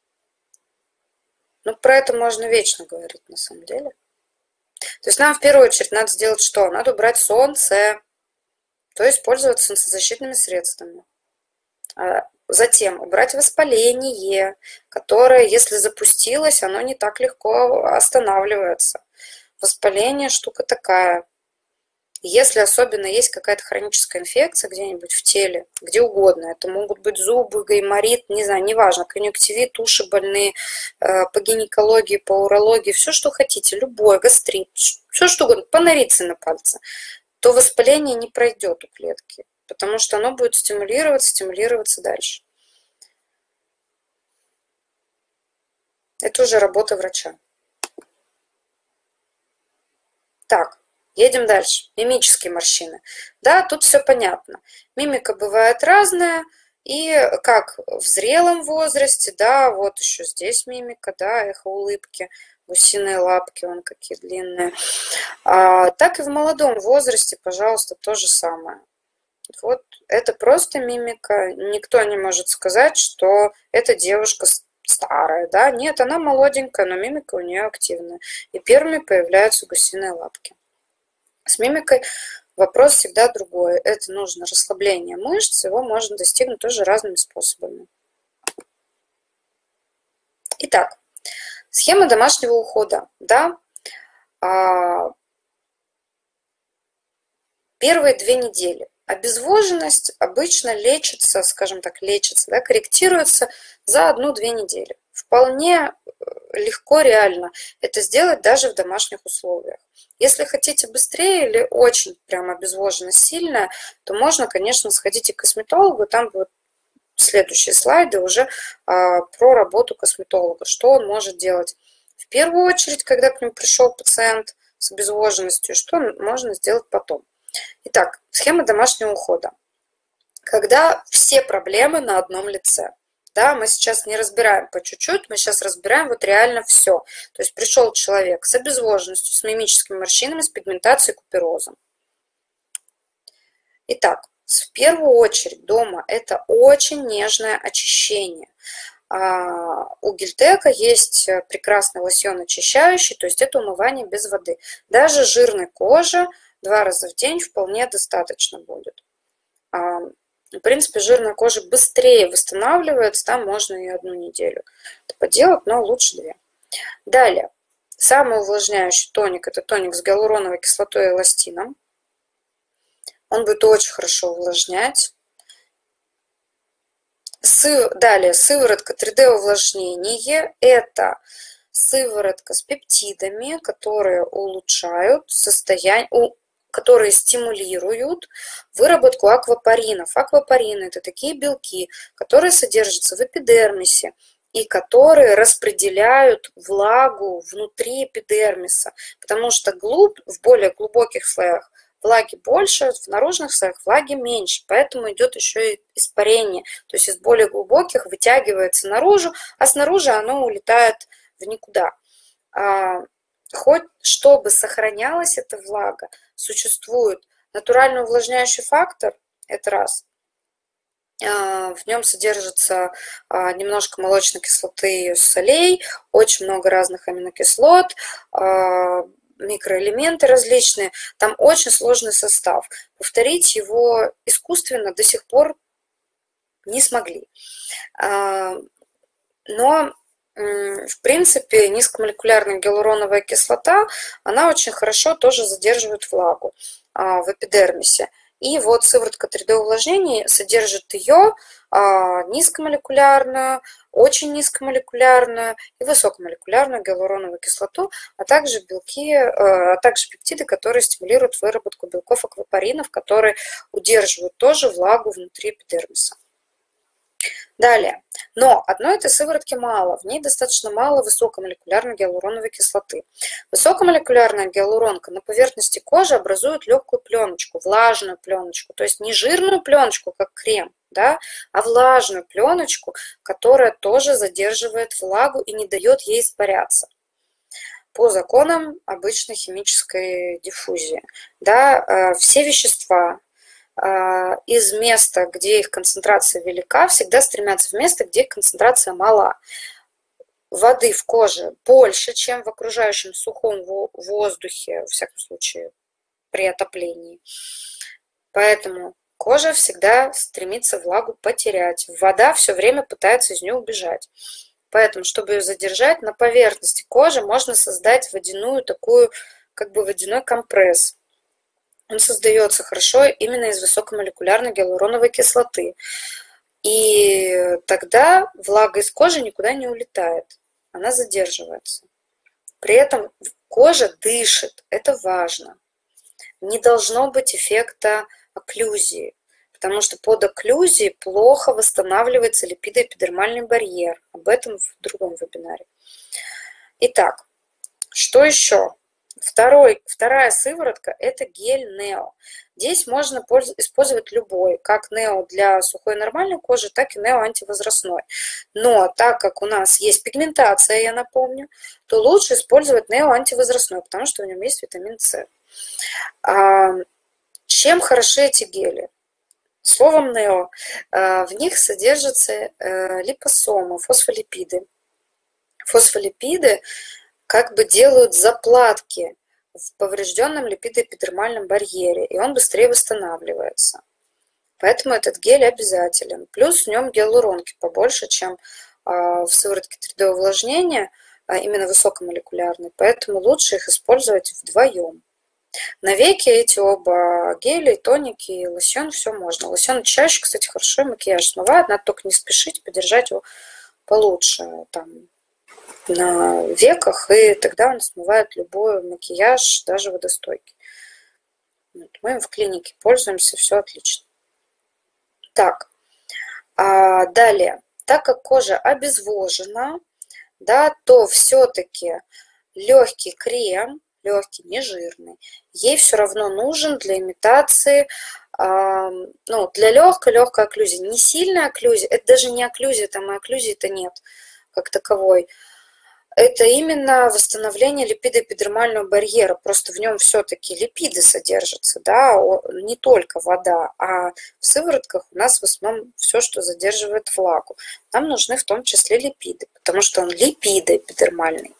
Ну, про это можно вечно говорить, на самом деле. То есть нам в первую очередь надо сделать что? Надо убрать солнце, то есть пользоваться солнцезащитными средствами. Затем убрать воспаление, которое, если запустилось, оно не так легко останавливается. Воспаление штука такая. Если особенно есть какая-то хроническая инфекция где-нибудь в теле, где угодно, это могут быть зубы, гайморит, не знаю, неважно, конъюнктивит, уши больные, по гинекологии, по урологии, все, что хотите, любой, гастрит, все, что угодно, панорицы на пальце, то воспаление не пройдет у клетки, потому что оно будет стимулироваться, стимулироваться дальше. Это уже работа врача. Так. Едем дальше. Мимические морщины. Да, тут все понятно. Мимика бывает разная. И как в зрелом возрасте, да, вот еще здесь мимика, да, эхо улыбки, гусиные лапки, вон какие длинные. А, так и в молодом возрасте, пожалуйста, то же самое. Вот это просто мимика. Никто не может сказать, что эта девушка старая, да. Нет, она молоденькая, но мимика у нее активная. И первыми появляются гусиные лапки. С мимикой вопрос всегда другой. Это нужно расслабление мышц, его можно достигнуть тоже разными способами. Итак, схема домашнего ухода. Да? Первые две недели. Обезвоженность обычно лечится, скажем так, лечится, да, корректируется за одну-две недели. Вполне легко, реально это сделать даже в домашних условиях. Если хотите быстрее или очень прям обезвоженность сильная, то можно, конечно, сходить к косметологу, там будут следующие слайды уже а, про работу косметолога, что он может делать в первую очередь, когда к нему пришел пациент с обезвоженностью, что можно сделать потом. Итак, схема домашнего ухода. Когда все проблемы на одном лице. Да, мы сейчас не разбираем по чуть-чуть, мы сейчас разбираем вот реально все. То есть пришел человек с обезвоженностью, с мимическими морщинами, с пигментацией, куперозом. Итак, в первую очередь дома это очень нежное очищение. У Гельтека есть прекрасный лосьон очищающий, то есть это умывание без воды. Даже жирной кожи два раза в день вполне достаточно будет. В принципе, жирная кожа быстрее восстанавливается, там можно и одну неделю это поделать, но лучше две. Далее, самый увлажняющий тоник – это тоник с гиалуроновой кислотой и эластином. Он будет очень хорошо увлажнять. Далее, сыворотка три дэ увлажнение – это сыворотка с пептидами, которые улучшают состояние, которые стимулируют выработку аквапоринов. Аквапорины – это такие белки, которые содержатся в эпидермисе и которые распределяют влагу внутри эпидермиса, потому что глуб, в более глубоких слоях влаги больше, в наружных слоях влаги меньше, поэтому идет еще и испарение, то есть из более глубоких вытягивается наружу, а снаружи оно улетает в никуда. Хоть чтобы сохранялась эта влага, существует натуральный увлажняющий фактор, это раз. В нем содержится немножко молочной кислоты, солей, очень много разных аминокислот, микроэлементы различные. Там очень сложный состав. Повторить его искусственно до сих пор не смогли. Но в принципе, низкомолекулярная гиалуроновая кислота, она очень хорошо тоже задерживает влагу в эпидермисе. И вот сыворотка три дэ увлажнений содержит ее низкомолекулярную, очень низкомолекулярную и высокомолекулярную гиалуроновую кислоту, а также белки, а также пептиды, которые стимулируют выработку белков аквапоринов, которые удерживают тоже влагу внутри эпидермиса. Далее. Но одной этой сыворотки мало, в ней достаточно мало высокомолекулярной гиалуроновой кислоты. Высокомолекулярная гиалуронка на поверхности кожи образует легкую пленочку, влажную пленочку, то есть не жирную пленочку, как крем, да, а влажную пленочку, которая тоже задерживает влагу и не дает ей испаряться по законам обычной химической диффузии. Да, все вещества из места, где их концентрация велика, всегда стремятся в место, где их концентрация мала. Воды в коже больше, чем в окружающем сухом воздухе, во всяком случае, при отоплении. Поэтому кожа всегда стремится влагу потерять. Вода все время пытается из нее убежать. Поэтому, чтобы ее задержать, на поверхности кожи можно создать водяную такую, как бы водяной компресс. Он создается хорошо именно из высокомолекулярной гиалуроновой кислоты. И тогда влага из кожи никуда не улетает, она задерживается. При этом кожа дышит, это важно. Не должно быть эффекта окклюзии, потому что под окклюзией плохо восстанавливается липидоэпидермальный барьер. Об этом в другом вебинаре. Итак, что еще? Второй, вторая сыворотка – это гель Нео. Здесь можно использовать любой, как Нео для сухой нормальной кожи, так и Нео антивозрастной. Но так как у нас есть пигментация, я напомню, то лучше использовать Нео антивозрастной, потому что в нем есть витамин С. Чем хороши эти гели? Словом Нео, в них содержатся липосомы, фосфолипиды. Фосфолипиды как бы делают заплатки в поврежденном липидоэпидермальном барьере, и он быстрее восстанавливается. Поэтому этот гель обязателен. Плюс в нем гиалуронки побольше, чем в сыворотке три дэ увлажнения, именно высокомолекулярной, поэтому лучше их использовать вдвоем. На веки эти оба гели, тоники и лосьон, все можно. Лосьон чаще, кстати, хорошо макияж смывает, надо только не спешить, подержать его получше там на веках, и тогда он смывает любой макияж, даже водостойкий. Вот, мы им в клинике пользуемся, все отлично. Так, а далее, так как кожа обезвожена, да, то все-таки легкий крем, легкий, не жирный, ей все равно нужен для имитации, э, ну, для легкой, легкой окклюзии. Не сильная окклюзия, это даже не окклюзия, там и окклюзии-то нет как таковой. Это именно восстановление липидоэпидермального барьера. Просто в нем все-таки липиды содержатся, да, не только вода, а в сыворотках у нас в основном все, что задерживает влагу. Нам нужны в том числе липиды, потому что он липидоэпидермальный.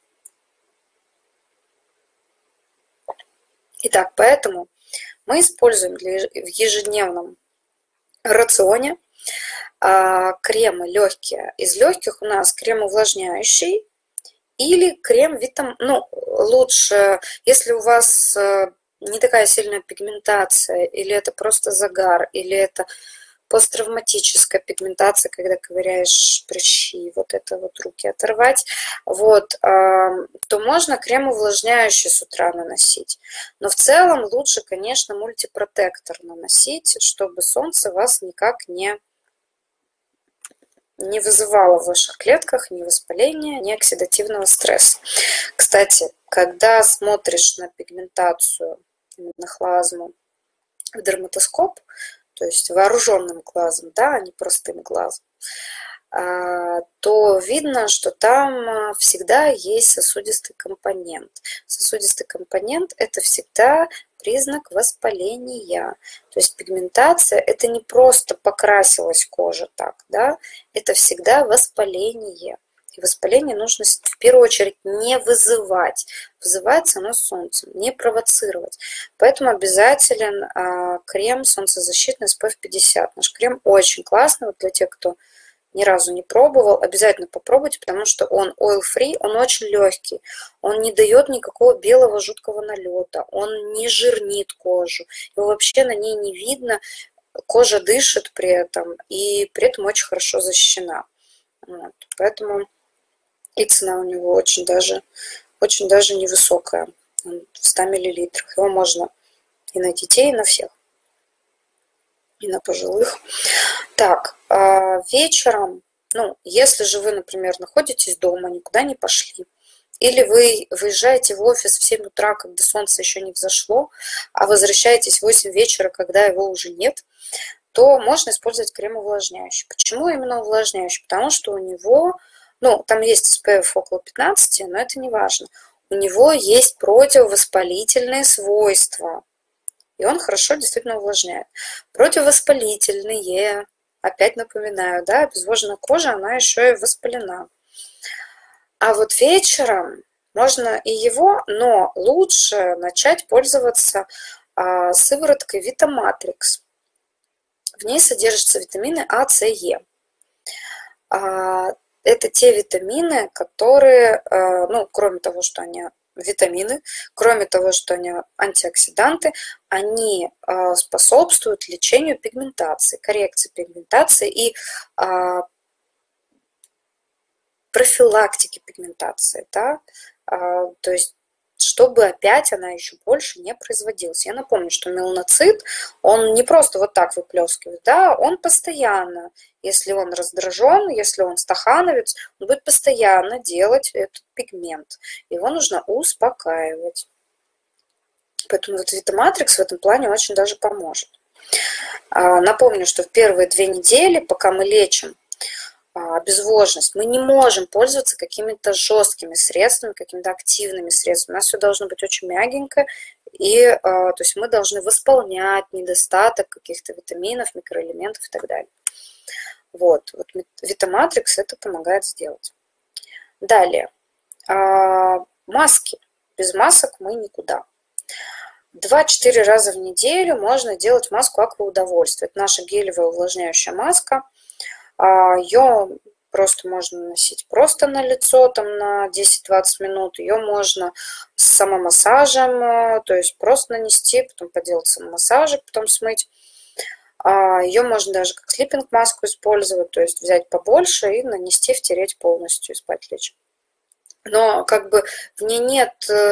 Итак, поэтому мы используем для, в ежедневном рационе а, кремы легкие. Из легких у нас крем увлажняющий, или крем витамин, ну, лучше, если у вас не такая сильная пигментация, или это просто загар, или это посттравматическая пигментация, когда ковыряешь прыщи, вот это вот руки оторвать, вот, то можно крем увлажняющий с утра наносить. Но в целом лучше, конечно, мультипротектор наносить, чтобы солнце вас никак не не вызывало в ваших клетках ни воспаления, ни оксидативного стресса. Кстати, когда смотришь на пигментацию именно хлазму в дерматоскоп, то есть вооруженным глазом, да, а не простым глазом, то видно, что там всегда есть сосудистый компонент. Сосудистый компонент – это всегда признак воспаления. То есть пигментация – это не просто покрасилась кожа так, да, это всегда воспаление. И воспаление нужно в первую очередь не вызывать. Вызывается оно солнцем, не провоцировать. Поэтому обязателен а, крем солнцезащитный эс пэ эф пятьдесят. Наш крем очень классный, вот для тех, кто ни разу не пробовал, обязательно попробуйте, потому что он oil-free, он очень легкий, он не дает никакого белого жуткого налета, он не жирнит кожу, его вообще на ней не видно, кожа дышит при этом, и при этом очень хорошо защищена. Вот. Поэтому и цена у него очень даже, очень даже невысокая, в ста миллилитрах. Его можно и на детей, и на всех, и на пожилых. Так, вечером, ну, если же вы, например, находитесь дома, никуда не пошли, или вы выезжаете в офис в семь утра, когда солнце еще не взошло, а возвращаетесь в восемь вечера, когда его уже нет, то можно использовать крем увлажняющий. Почему именно увлажняющий? Потому что у него, ну, там есть эс пэ эф около пятнадцати, но это не важно. У него есть противовоспалительные свойства, и он хорошо действительно увлажняет. Противовоспалительные, опять напоминаю, да, обезвоженная кожа, она еще и воспалена. А вот вечером можно и его, но лучше начать пользоваться а, сывороткой Витаматрикс. В ней содержатся витамины А, С, Е. А, это те витамины, которые, а, ну, кроме того, что они витамины, кроме того, что они антиоксиданты, они а, способствуют лечению пигментации, коррекции пигментации и а, профилактики пигментации, да, а, то есть чтобы опять она еще больше не производилась. Я напомню, что меланоцит, он не просто вот так выплескивает, да, он постоянно, если он раздражен, если он стахановец, он будет постоянно делать этот пигмент. Его нужно успокаивать. Поэтому вот Витаматрикс в этом плане очень даже поможет. Напомню, что в первые две недели, пока мы лечим обезвоженность, мы не можем пользоваться какими-то жесткими средствами, какими-то активными средствами. У нас все должно быть очень мягенько, и то есть мы должны восполнять недостаток каких-то витаминов, микроэлементов и так далее. Вот, вот Витаматрикс это помогает сделать. Далее, маски. Без масок мы никуда. два-четыре раза в неделю можно делать маску акваудовольствия. Это наша гелевая увлажняющая маска. Ее просто можно наносить просто на лицо, там на десять-двадцать минут. Ее можно с самомассажем, то есть просто нанести, потом поделать самомассажик, потом смыть. Ее можно даже как слиппинг-маску использовать, то есть взять побольше и нанести, втереть полностью и спать лечь. Но как бы в ней нет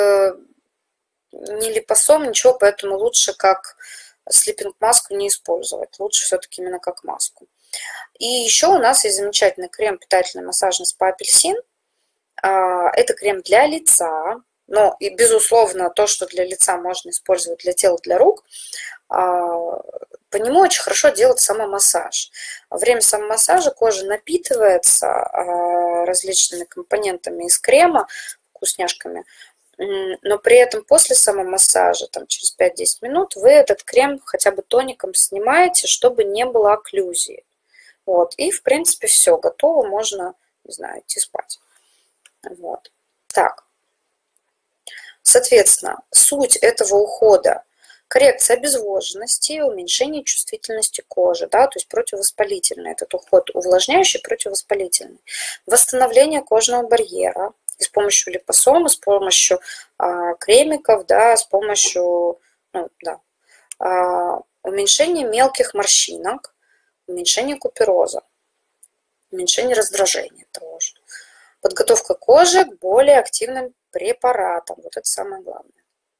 ни липосом, ничего, поэтому лучше как слиппинг-маску не использовать. Лучше все-таки именно как маску. И еще у нас есть замечательный крем питательный массажный спа апельсин. Это крем для лица, но и безусловно то, что для лица можно использовать для тела, для рук. По нему очень хорошо делать самомассаж. Во время самомассажа кожа напитывается различными компонентами из крема, вкусняшками, но при этом после самомассажа, там, через пять-десять минут, вы этот крем хотя бы тоником снимаете, чтобы не было окклюзии. Вот. И, в принципе, все, готово, можно, не знаю, идти спать. Вот. Так. Соответственно, суть этого ухода – коррекция обезвоженности, уменьшение чувствительности кожи, да, то есть противовоспалительный этот уход, увлажняющий, противовоспалительный. Восстановление кожного барьера и с помощью липосома, с помощью а, кремиков, да, с помощью, ну, да, а, уменьшение мелких морщинок, уменьшение купероза, уменьшение раздражения того же. Подготовка кожи к более активным препаратам. Вот это самое главное.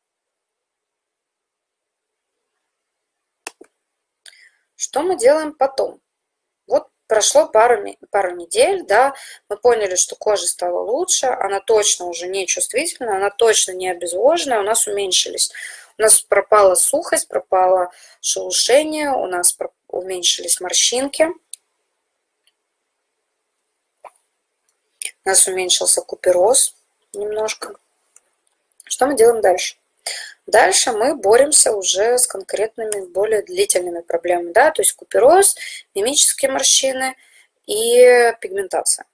Что мы делаем потом? Вот прошло пару, пару недель, да, мы поняли, что кожа стала лучше, она точно уже не чувствительна, она точно не обезвоженная, у нас уменьшились У нас пропала сухость, пропало шелушение, у нас уменьшились морщинки, у нас уменьшился купероз немножко. Что мы делаем дальше? Дальше мы боремся уже с конкретными, более длительными проблемами, да, то есть купероз, мимические морщины и пигментация.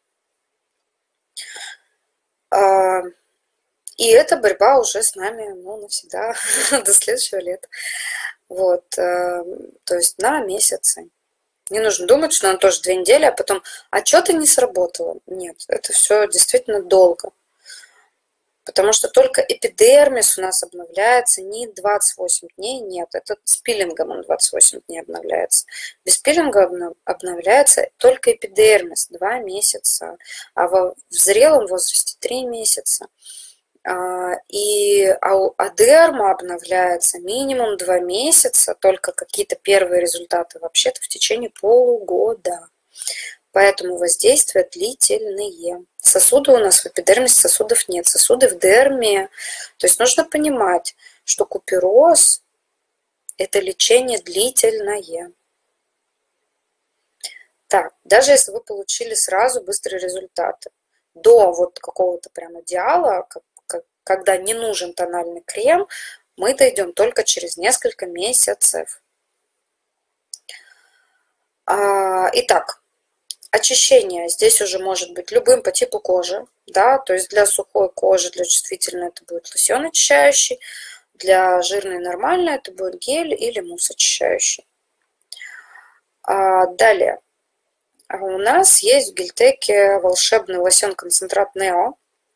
И эта борьба уже с нами, ну, навсегда, до следующего лета. Вот, то есть на месяцы. Не нужно думать, что она тоже две недели, а потом, а что-то не сработало. Нет, это все действительно долго. Потому что только эпидермис у нас обновляется не двадцать восемь дней, нет, это с пилингом он двадцать восемь дней обновляется. Без пилинга обновляется только эпидермис два месяца, а в зрелом возрасте три месяца. И адерма обновляется минимум два месяца, только какие-то первые результаты вообще-то в течение полугода. Поэтому воздействия длительные. Сосуды у нас в эпидермисе, сосудов нет. Сосуды в дерме. То есть нужно понимать, что купероз – это лечение длительное. Так, даже если вы получили сразу быстрые результаты, до вот какого-то прям идеала, как, как, когда не нужен тональный крем, мы дойдем только через несколько месяцев. А, итак, очищение здесь уже может быть любым по типу кожи, да, то есть для сухой кожи, для чувствительной это будет лосьон очищающий, для жирной нормальной это будет гель или мусс очищающий. А, далее. У нас есть в Гельтеке волшебный лосьон-концентрат Нео.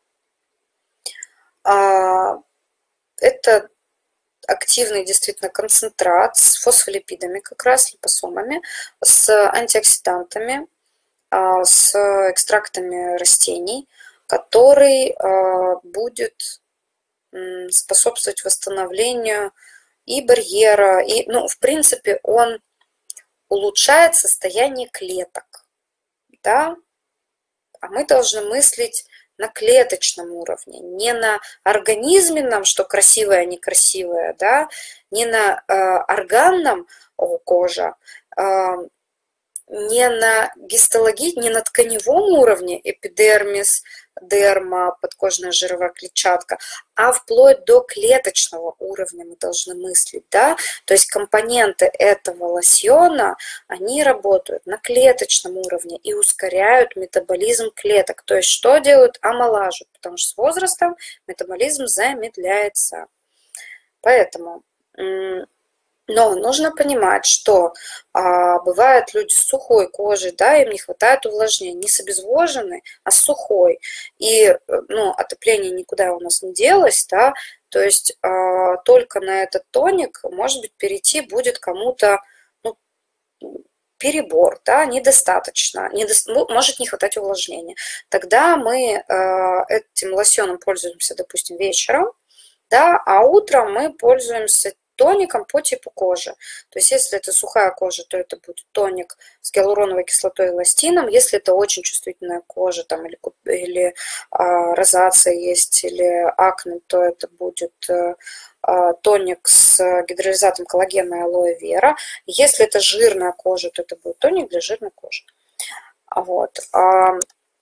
Это активный действительно концентрат с фосфолипидами, как раз липосомами, с антиоксидантами, с экстрактами растений, который будет способствовать восстановлению и барьера, и, ну, в принципе, он улучшает состояние клеток. Да? А мы должны мыслить на клеточном уровне, не на организменном, что красивое, а некрасивое, да? Не на э, органном, о, кожа, э, не на гистологии, не на тканевом уровне, эпидермис, дерма, подкожная жировая клетчатка, а вплоть до клеточного уровня мы должны мыслить, да, то есть компоненты этого лосьона, они работают на клеточном уровне и ускоряют метаболизм клеток, то есть что делают? Омолаживают, потому что с возрастом метаболизм замедляется. Поэтому... Но нужно понимать, что а, бывают люди с сухой кожей, да, им не хватает увлажнения, не с обезвоженной, а с сухой. И ну, отопление никуда у нас не делось, да, то есть а, только на этот тоник, может быть, перейти будет кому-то ну, перебор, да, недостаточно, недо... ну, может не хватать увлажнения. Тогда мы а, этим лосьоном пользуемся, допустим, вечером, да, а утром мы пользуемся тоником по типу кожи. То есть, если это сухая кожа, то это будет тоник с гиалуроновой кислотой и эластином. Если это очень чувствительная кожа, там, или, или а, розация есть, или акне, то это будет а, тоник с гидролизатом коллагена и алоэ вера. Если это жирная кожа, то это будет тоник для жирной кожи. Вот. А,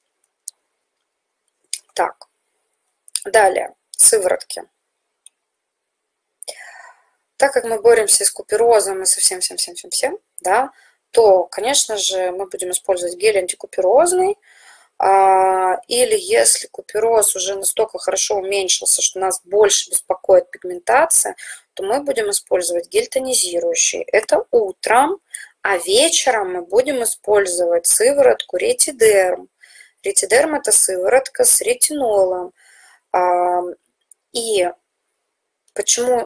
так. Далее. Сыворотки. Так как мы боремся с куперозом и со всем-всем-всем-всем-всем, да, то, конечно же, мы будем использовать гель антикуперозный, а, или если купероз уже настолько хорошо уменьшился, что нас больше беспокоит пигментация, то мы будем использовать гель тонизирующий. Это утром, а вечером мы будем использовать сыворотку ретидерм. Ретидерм – это сыворотка с ретинолом. А, и почему...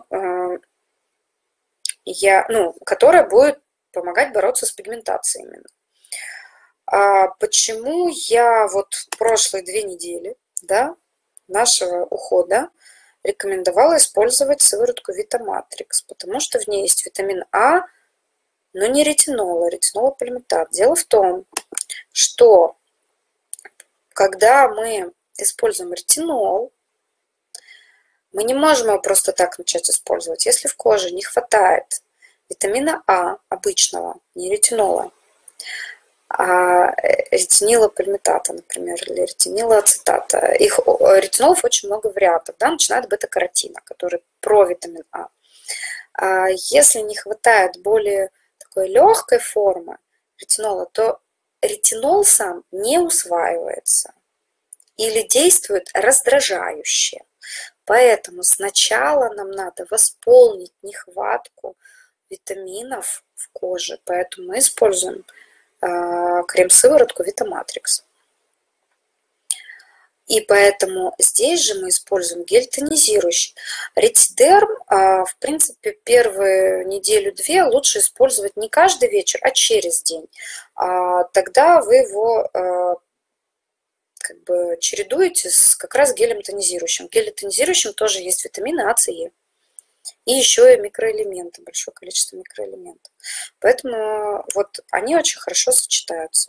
Я, ну, которая будет помогать бороться с пигментацией именно. А почему я вот в прошлые две недели, да, нашего ухода рекомендовала использовать сыворотку Витаматрикс? Потому что в ней есть витамин А, но не ретинол, а ретинолполимитат. Дело в том, что когда мы используем ретинол, Мы не можем его просто так начать использовать. Если в коже не хватает витамина А обычного, не ретинола, а ретинила пальмитата, например, или ретинила ацетата. Их, ретинолов очень много вариантов, да, начиная от бета-каротина, который провитамин А. А если не хватает более такой легкой формы ретинола, то ретинол сам не усваивается или действует раздражающе. Поэтому сначала нам надо восполнить нехватку витаминов в коже, поэтому мы используем э, крем-сыворотку Витаматрикс. И поэтому здесь же мы используем гель тонизирующий. Ретидерм, э, в принципе, первую неделю-две лучше использовать не каждый вечер, а через день. А тогда вы его э, как бы чередуете с как раз гелем тонизирующим. В геле тонизирующем тоже есть витамины А, С, Е. И еще и микроэлементы, большое количество микроэлементов. Поэтому вот они очень хорошо сочетаются.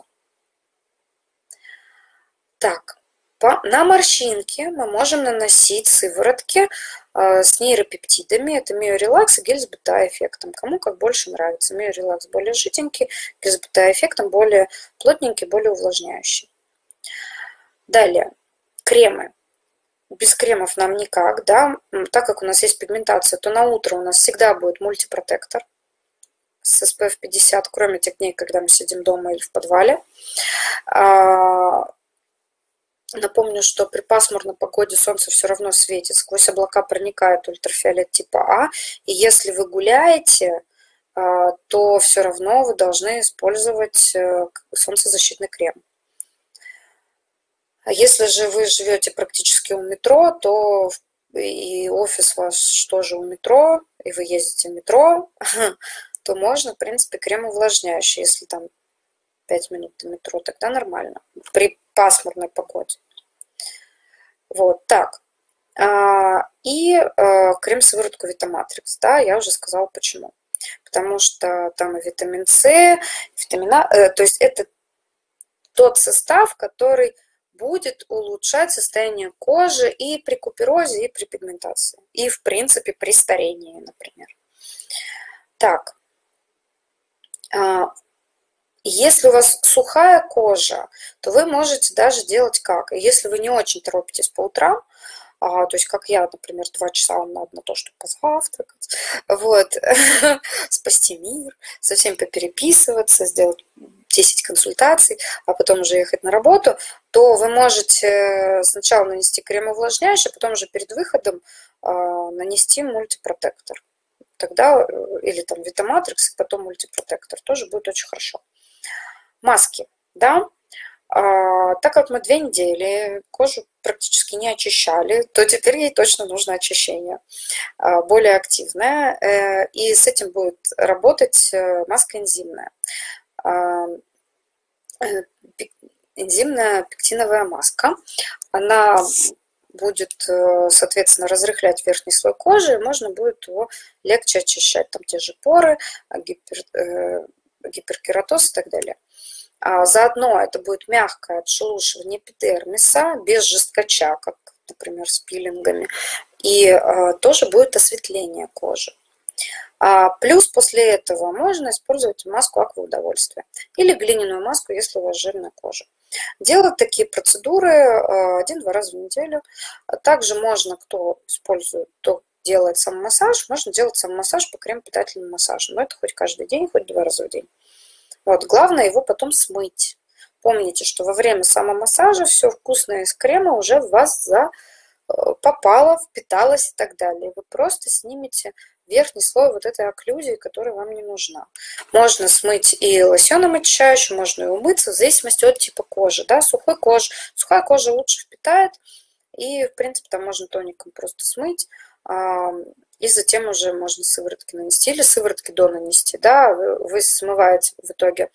Так, по, на морщинки мы можем наносить сыворотки э, с нейропептидами. Это миорелакс и гель с бета-эффектом. Кому как больше нравится. Миорелакс более жиденький, гель с бета-эффектом более плотненький, более увлажняющий. Далее, кремы. Без кремов нам никак, да, так как у нас есть пигментация, то на утро у нас всегда будет мультипротектор с эс пэ эф пятьдесят, кроме тех дней, когда мы сидим дома или в подвале. Напомню, что при пасмурной погоде солнце все равно светит, сквозь облака проникает ультрафиолет типа А, и если вы гуляете, то все равно вы должны использовать солнцезащитный крем. А если же вы живете практически у метро, то и офис ваш тоже у метро, и вы ездите в метро, то можно, в принципе, крем увлажняющий. Если там пять минут до метро, тогда нормально. При пасмурной погоде. Вот так. И крем-сыворотку Витаматрикс. Да, я уже сказала почему. Потому что там и витамин С, витамина, то есть это тот состав, который будет улучшать состояние кожи и при куперозе, и при пигментации. И, в принципе, при старении, например. Так. Если у вас сухая кожа, то вы можете даже делать как? Если вы не очень торопитесь по утрам, то есть как я, например, два часа вам надо на то, чтобы позавтракать, вот, спасти мир, со всеми попереписываться, сделать десять консультаций, а потом уже ехать на работу, то вы можете сначала нанести крем увлажняющий, а потом уже перед выходом нанести мультипротектор. Тогда, или там Витаматрикс, потом мультипротектор, тоже будет очень хорошо. Маски, да, а, так как мы две недели кожу практически не очищали, то теперь ей точно нужно очищение, а, более активное, э, и с этим будет работать маска энзимная. А, э, энзимная пектиновая маска, она будет, соответственно, разрыхлять верхний слой кожи, и можно будет его легче очищать, там те же поры, гипер, э, гиперкератоз и так далее. А заодно это будет мягкое отшелушивание эпидермиса, без жесткача, как, например, с пилингами, и а, тоже будет осветление кожи. А, плюс после этого можно использовать маску аква удовольствия или глиняную маску, если у вас жирная кожа. Делать такие процедуры один-два раза в неделю. Также можно, кто использует, кто делает самомассаж, можно делать самомассаж по крем-питательному массажу. Но это хоть каждый день, хоть два раза в день. Вот, главное его потом смыть. Помните, что во время самомассажа все вкусное из крема уже в вас за... попало, впиталось и так далее. Вы просто снимете верхний слой вот этой окклюзии, которая вам не нужна. Можно смыть и лосьоном очищающим, можно и умыться, в зависимости от типа кожи. Да? Сухой кожа. Сухая кожа лучше впитает, и, в принципе, там можно тоником просто смыть, и затем уже можно сыворотки нанести или сыворотки до нанести. Да? Вы смываете в итоге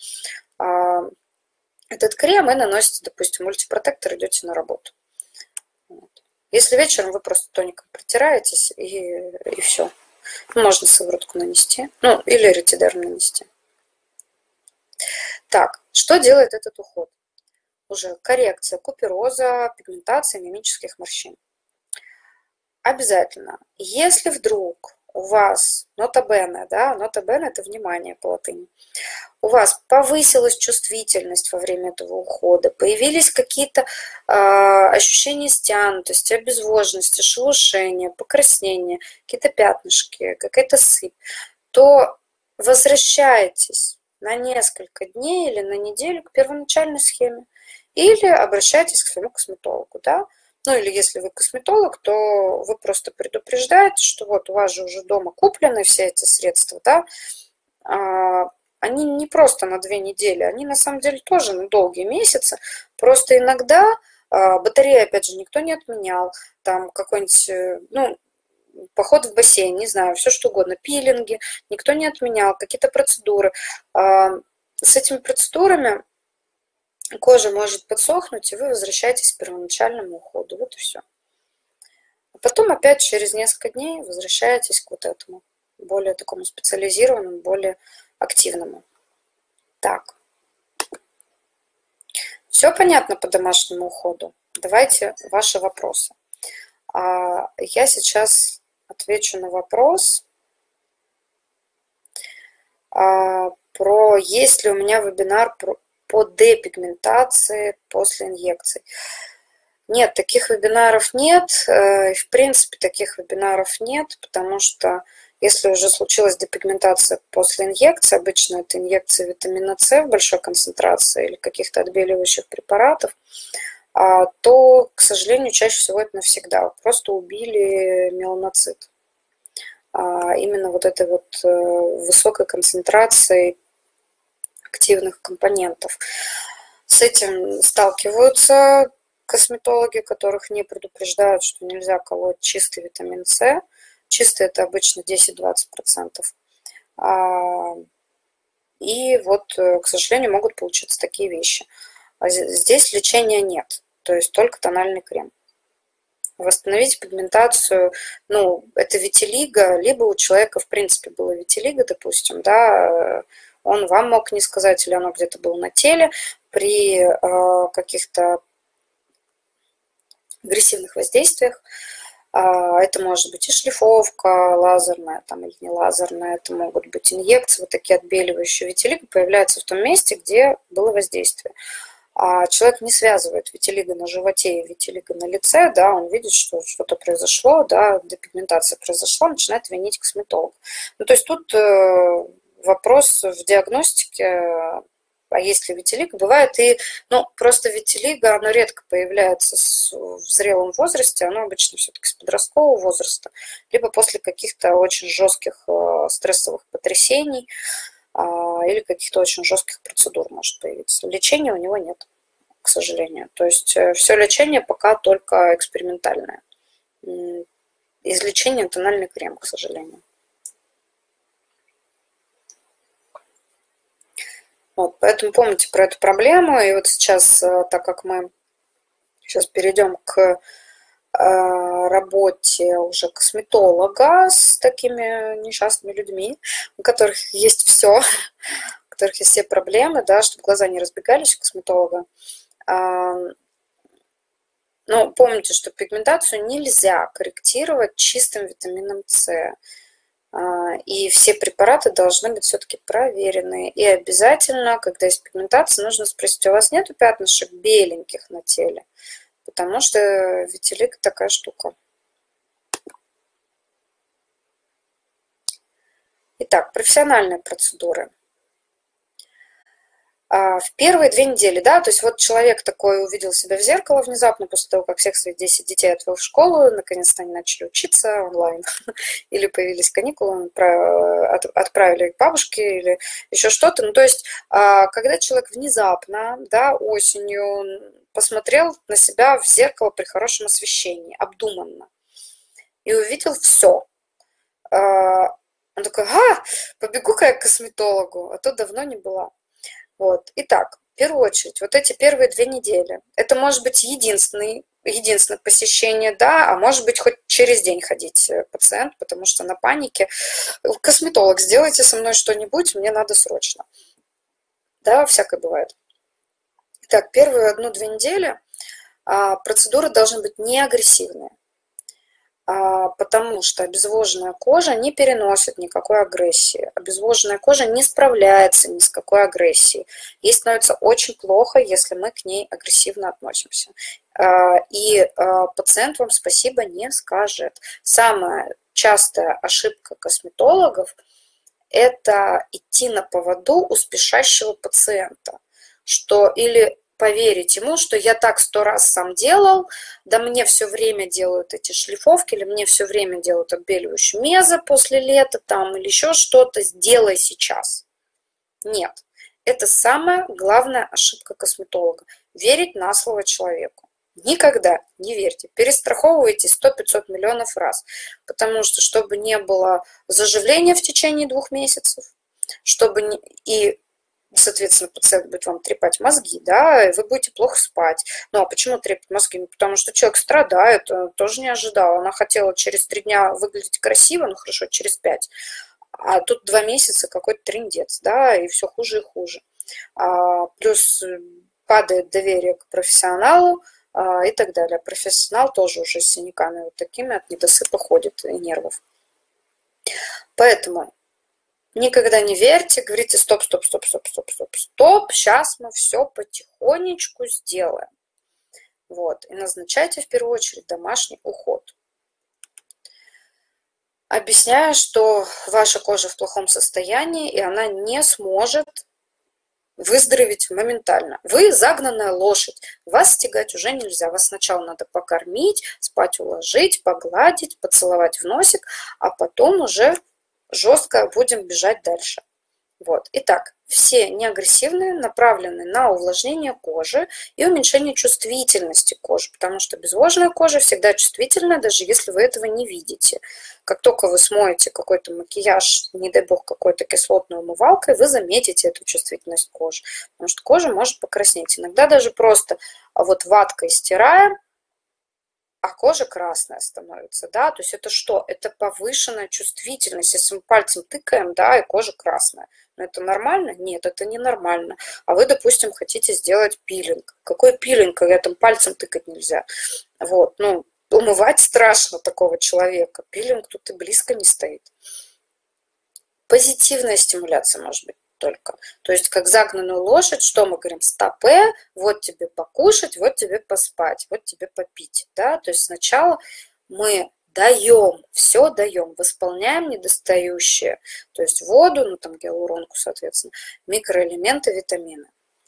этот крем и наносите, допустим, мультипротектор, идете на работу. Если вечером вы просто тоником протираетесь, и, и все. Можно сыворотку нанести, ну, или ретидерм нанести. Так, что делает этот уход? Уже коррекция купероза, пигментация, мимических морщин. обязательно, если вдруг у вас, нота бене, да, нота бене это внимание по латыни, у вас повысилась чувствительность во время этого ухода, появились какие-то э, ощущения стянутости, обезвоженности, шелушения, покраснения, какие-то пятнышки, какая-то сыпь, то возвращайтесь на несколько дней или на неделю к первоначальной схеме или обращайтесь к своему косметологу, да. Ну или если вы косметолог, то вы просто предупреждаете, что вот у вас же уже дома куплены все эти средства, да, они не просто на две недели, они на самом деле тоже на долгие месяцы. Просто иногда батареи, опять же, никто не отменял. Там какой-нибудь, ну, поход в бассейн, не знаю, все что угодно, пилинги, никто не отменял, какие-то процедуры. С этими процедурами кожа может подсохнуть, и вы возвращаетесь к первоначальному уходу. Вот и все. А потом опять через несколько дней возвращаетесь к вот этому, более такому специализированному, более активному. Так. Все понятно по домашнему уходу? Давайте ваши вопросы. Я сейчас отвечу на вопрос про есть ли у меня вебинар по депигментации после инъекций. Нет, таких вебинаров нет. В принципе, таких вебинаров нет, потому что если уже случилась депигментация после инъекции, обычно это инъекция витамина С в большой концентрации или каких-то отбеливающих препаратов, то, к сожалению, чаще всего это навсегда. Просто убили меланоцит. Именно вот этой вот высокой концентрацией активных компонентов. С этим сталкиваются косметологи, которых не предупреждают, что нельзя колоть чистый витамин С. Чистый это обычно десять-двадцать процентов. И вот, к сожалению, могут получиться такие вещи. Здесь лечения нет, то есть только тональный крем. Восстановить пигментацию, ну, это витилиго, либо у человека, в принципе, было витилиго, допустим, да, он вам мог не сказать, или оно где-то было на теле, при э, каких-то агрессивных воздействиях. Это может быть и шлифовка лазерная там, или не лазерная, это могут быть инъекции, вот такие отбеливающие. Витилиго появляется в том месте, где было воздействие. А человек не связывает витилиго на животе и витилиго на лице, да, он видит, что что-то произошло, да, депигментация произошла, начинает винить косметолога. Ну, то есть тут вопрос в диагностике. А если витилиго, бывает и, ну, просто витилиго, оно редко появляется в зрелом возрасте, оно обычно все-таки с подросткового возраста, либо после каких-то очень жестких стрессовых потрясений или каких-то очень жестких процедур может появиться. Лечения у него нет, к сожалению. То есть все лечение пока только экспериментальное. Из лечения тональный крем, к сожалению. Вот, поэтому помните про эту проблему. И вот сейчас, так как мы сейчас перейдем к работе уже косметолога с такими несчастными людьми, у которых есть все, у которых есть все проблемы, да, чтобы глаза не разбегались у косметолога. Но помните, что пигментацию нельзя корректировать чистым витамином С. И все препараты должны быть все-таки проверены. И обязательно, когда есть пигментация, нужно спросить, у вас нету пятнышек беленьких на теле? Потому что витилиго такая штука. Итак, профессиональные процедуры. В первые две недели, да, то есть вот человек такой увидел себя в зеркало внезапно после того, как всех своих десять детей отвел в школу, наконец-то они начали учиться онлайн, или появились каникулы, отправили к бабушке или еще что-то. Ну, то есть, когда человек внезапно, да, осенью посмотрел на себя в зеркало при хорошем освещении, обдуманно, и увидел все. Он такой, а, побегу-ка я к косметологу, а то давно не была. Вот. Итак, в первую очередь, вот эти первые две недели, это может быть единственный, единственное посещение, да, а может быть хоть через день ходить пациент, потому что на панике. Косметолог, сделайте со мной что-нибудь, мне надо срочно. Да, всякое бывает. Итак, первые одну-две недели а, процедуры должны быть не агрессивные. потому что обезвоженная кожа не переносит никакой агрессии. Обезвоженная кожа не справляется ни с какой агрессией. Ей становится очень плохо, если мы к ней агрессивно относимся. И пациент вам спасибо не скажет. Самая частая ошибка косметологов – это идти на поводу у спешащего пациента, что или поверить ему, что я так сто раз сам делал, да мне все время делают эти шлифовки, или мне все время делают отбеливающую мезо после лета, там, или еще что-то, сделай сейчас. Нет, это самая главная ошибка косметолога – верить на слово человеку. Никогда не верьте, перестраховывайтесь сто-пятьсот миллионов раз, потому что, чтобы не было заживления в течение двух месяцев, чтобы не... и соответственно, пациент будет вам трепать мозги, да, и вы будете плохо спать. Ну, а почему трепать мозги? Ну, потому что человек страдает, тоже не ожидал. Она хотела через три дня выглядеть красиво, ну, хорошо, через пять. А тут два месяца какой-то трындец, да, и все хуже и хуже. А, плюс падает доверие к профессионалу а, и так далее. Профессионал тоже уже с синяками вот такими от недосыпа ходит и нервов. Поэтому никогда не верьте, говорите стоп, стоп, стоп, стоп, стоп, стоп, стоп, сейчас мы все потихонечку сделаем. Вот. И назначайте в первую очередь домашний уход. Объясняю, что ваша кожа в плохом состоянии, и она не сможет выздороветь моментально. Вы загнанная лошадь, вас стегать уже нельзя. Вас сначала надо покормить, спать уложить, погладить, поцеловать в носик, а потом уже жестко будем бежать дальше. Вот. Итак, все неагрессивные направлены на увлажнение кожи и уменьшение чувствительности кожи, потому что обезвоженная кожа всегда чувствительна, даже если вы этого не видите. Как только вы смоете какой-то макияж, не дай бог, какой-то кислотной умывалкой, вы заметите эту чувствительность кожи, потому что кожа может покраснеть. Иногда даже просто вот ваткой стираем, а кожа красная становится, да, то есть это что? Это повышенная чувствительность, если мы пальцем тыкаем, да, и кожа красная. Но это нормально? Нет, это не нормально. А вы, допустим, хотите сделать пилинг. Какой пилинг, когда там пальцем тыкать нельзя? Вот, ну, умывать страшно такого человека. Пилинг тут и близко не стоит. Позитивная стимуляция может быть только. То есть, как загнанную лошадь, что мы говорим? Стопе, вот тебе покушать, вот тебе поспать, вот тебе попить. Да? То есть сначала мы даем, все даем, восполняем недостающие, то есть воду, ну там гиалуронку, соответственно, микроэлементы, витамины.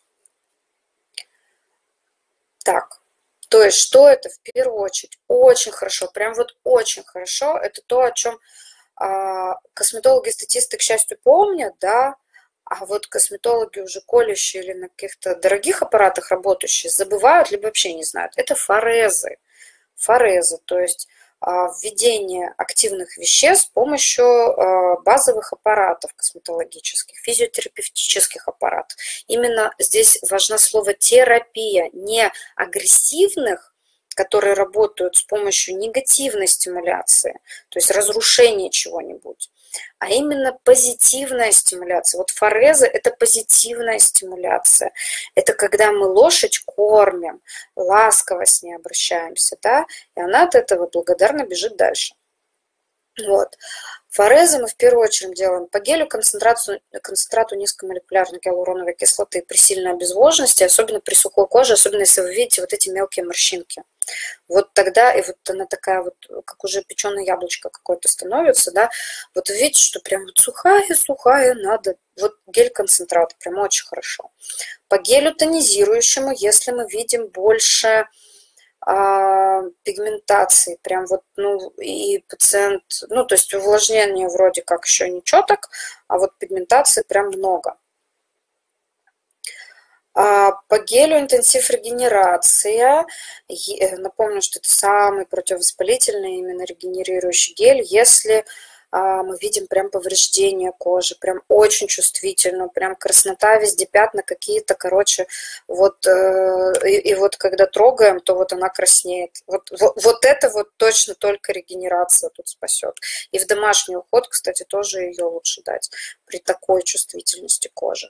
Так, то есть что это в первую очередь? Очень хорошо, прям вот очень хорошо, это то, о чем а, косметологи-статисты, к счастью, помнят, да, а вот косметологи уже колющие или на каких-то дорогих аппаратах работающие забывают, либо вообще не знают. Это форезы. Форезы, то есть введение активных веществ с помощью базовых аппаратов косметологических, физиотерапевтических аппаратов. Именно здесь важно слово терапия, не агрессивных, которые работают с помощью негативной стимуляции, то есть разрушения чего-нибудь, а именно позитивная стимуляция. Вот форезы – это позитивная стимуляция. Это когда мы лошадь кормим, ласково с ней обращаемся, да, и она от этого благодарно бежит дальше. Вот. Форезы мы в первую очередь делаем по гелю концентрацию, концентрату низкомолекулярной гиалуроновой кислоты при сильной обезвоженности, особенно при сухой коже, особенно если вы видите вот эти мелкие морщинки. Вот тогда, и вот она такая вот, как уже печеное яблочко какое-то становится, да, вот вы видите, что прям вот сухая-сухая надо, вот гель-концентрат, прям очень хорошо. По гелю тонизирующему, если мы видим больше а, пигментации, прям вот, ну, и пациент, ну, то есть увлажнение вроде как еще ничего так, а вот пигментации прям много. По гелю интенсив регенерация. Напомню, что это самый противовоспалительный, именно регенерирующий гель, если мы видим прям повреждение кожи, прям очень чувствительно, прям краснота везде, пятна какие-то, короче, вот, и, и вот когда трогаем, то вот она краснеет. Вот, вот, вот это вот точно только регенерация тут спасет. И в домашний уход, кстати, тоже ее лучше дать при такой чувствительности кожи.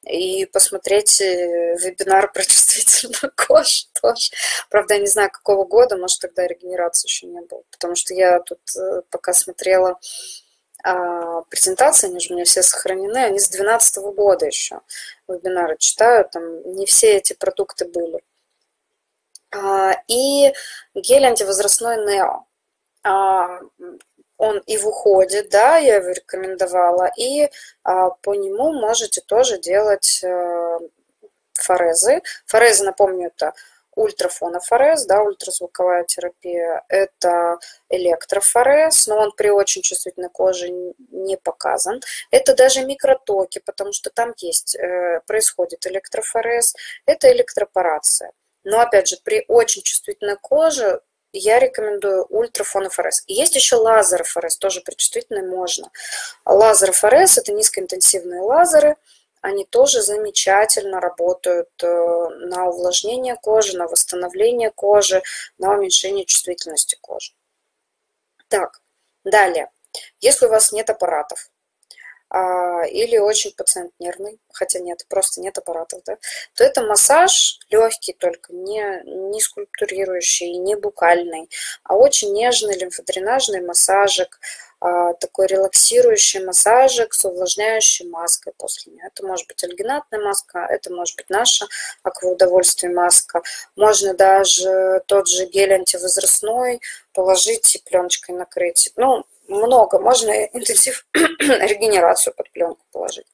и посмотреть вебинар про чувствительную кожу тоже. Правда, я не знаю, какого года, может, тогда регенерации еще не было, потому что я тут пока смотрела а, презентации, они же у меня все сохранены, они с две тысячи двенадцатого года еще вебинары читаю, там не все эти продукты были. А, и гель антивозрастной Нео. А, он и в уходе, да, я его рекомендовала, и а, по нему можете тоже делать а, форезы. Форезы, напомню, это ультрафонофорез, да, ультразвуковая терапия, это электрофорез, но он при очень чувствительной коже не показан. Это даже микротоки, потому что там есть, э, происходит электрофорез, это электропорация. Но опять же, при очень чувствительной коже я рекомендую ультрафонофорез. И есть еще лазерофорез, тоже при чувствительной можно. Лазерофорез – это низкоинтенсивные лазеры, они тоже замечательно работают на увлажнение кожи, на восстановление кожи, на уменьшение чувствительности кожи. Так, далее. Если у вас нет аппаратов, или очень пациент нервный, хотя нет, просто нет аппаратов, да, то это массаж легкий только, не, не скульптурирующий, не букальный, а очень нежный лимфодренажный массажик, такой релаксирующий массажик с увлажняющей маской после нее. Это может быть альгинатная маска, это может быть наша акваудовольствие маска. Можно даже тот же гель антивозрастной положить и пленочкой накрыть. Ну, много. Можно интенсив регенерацию под пленку положить.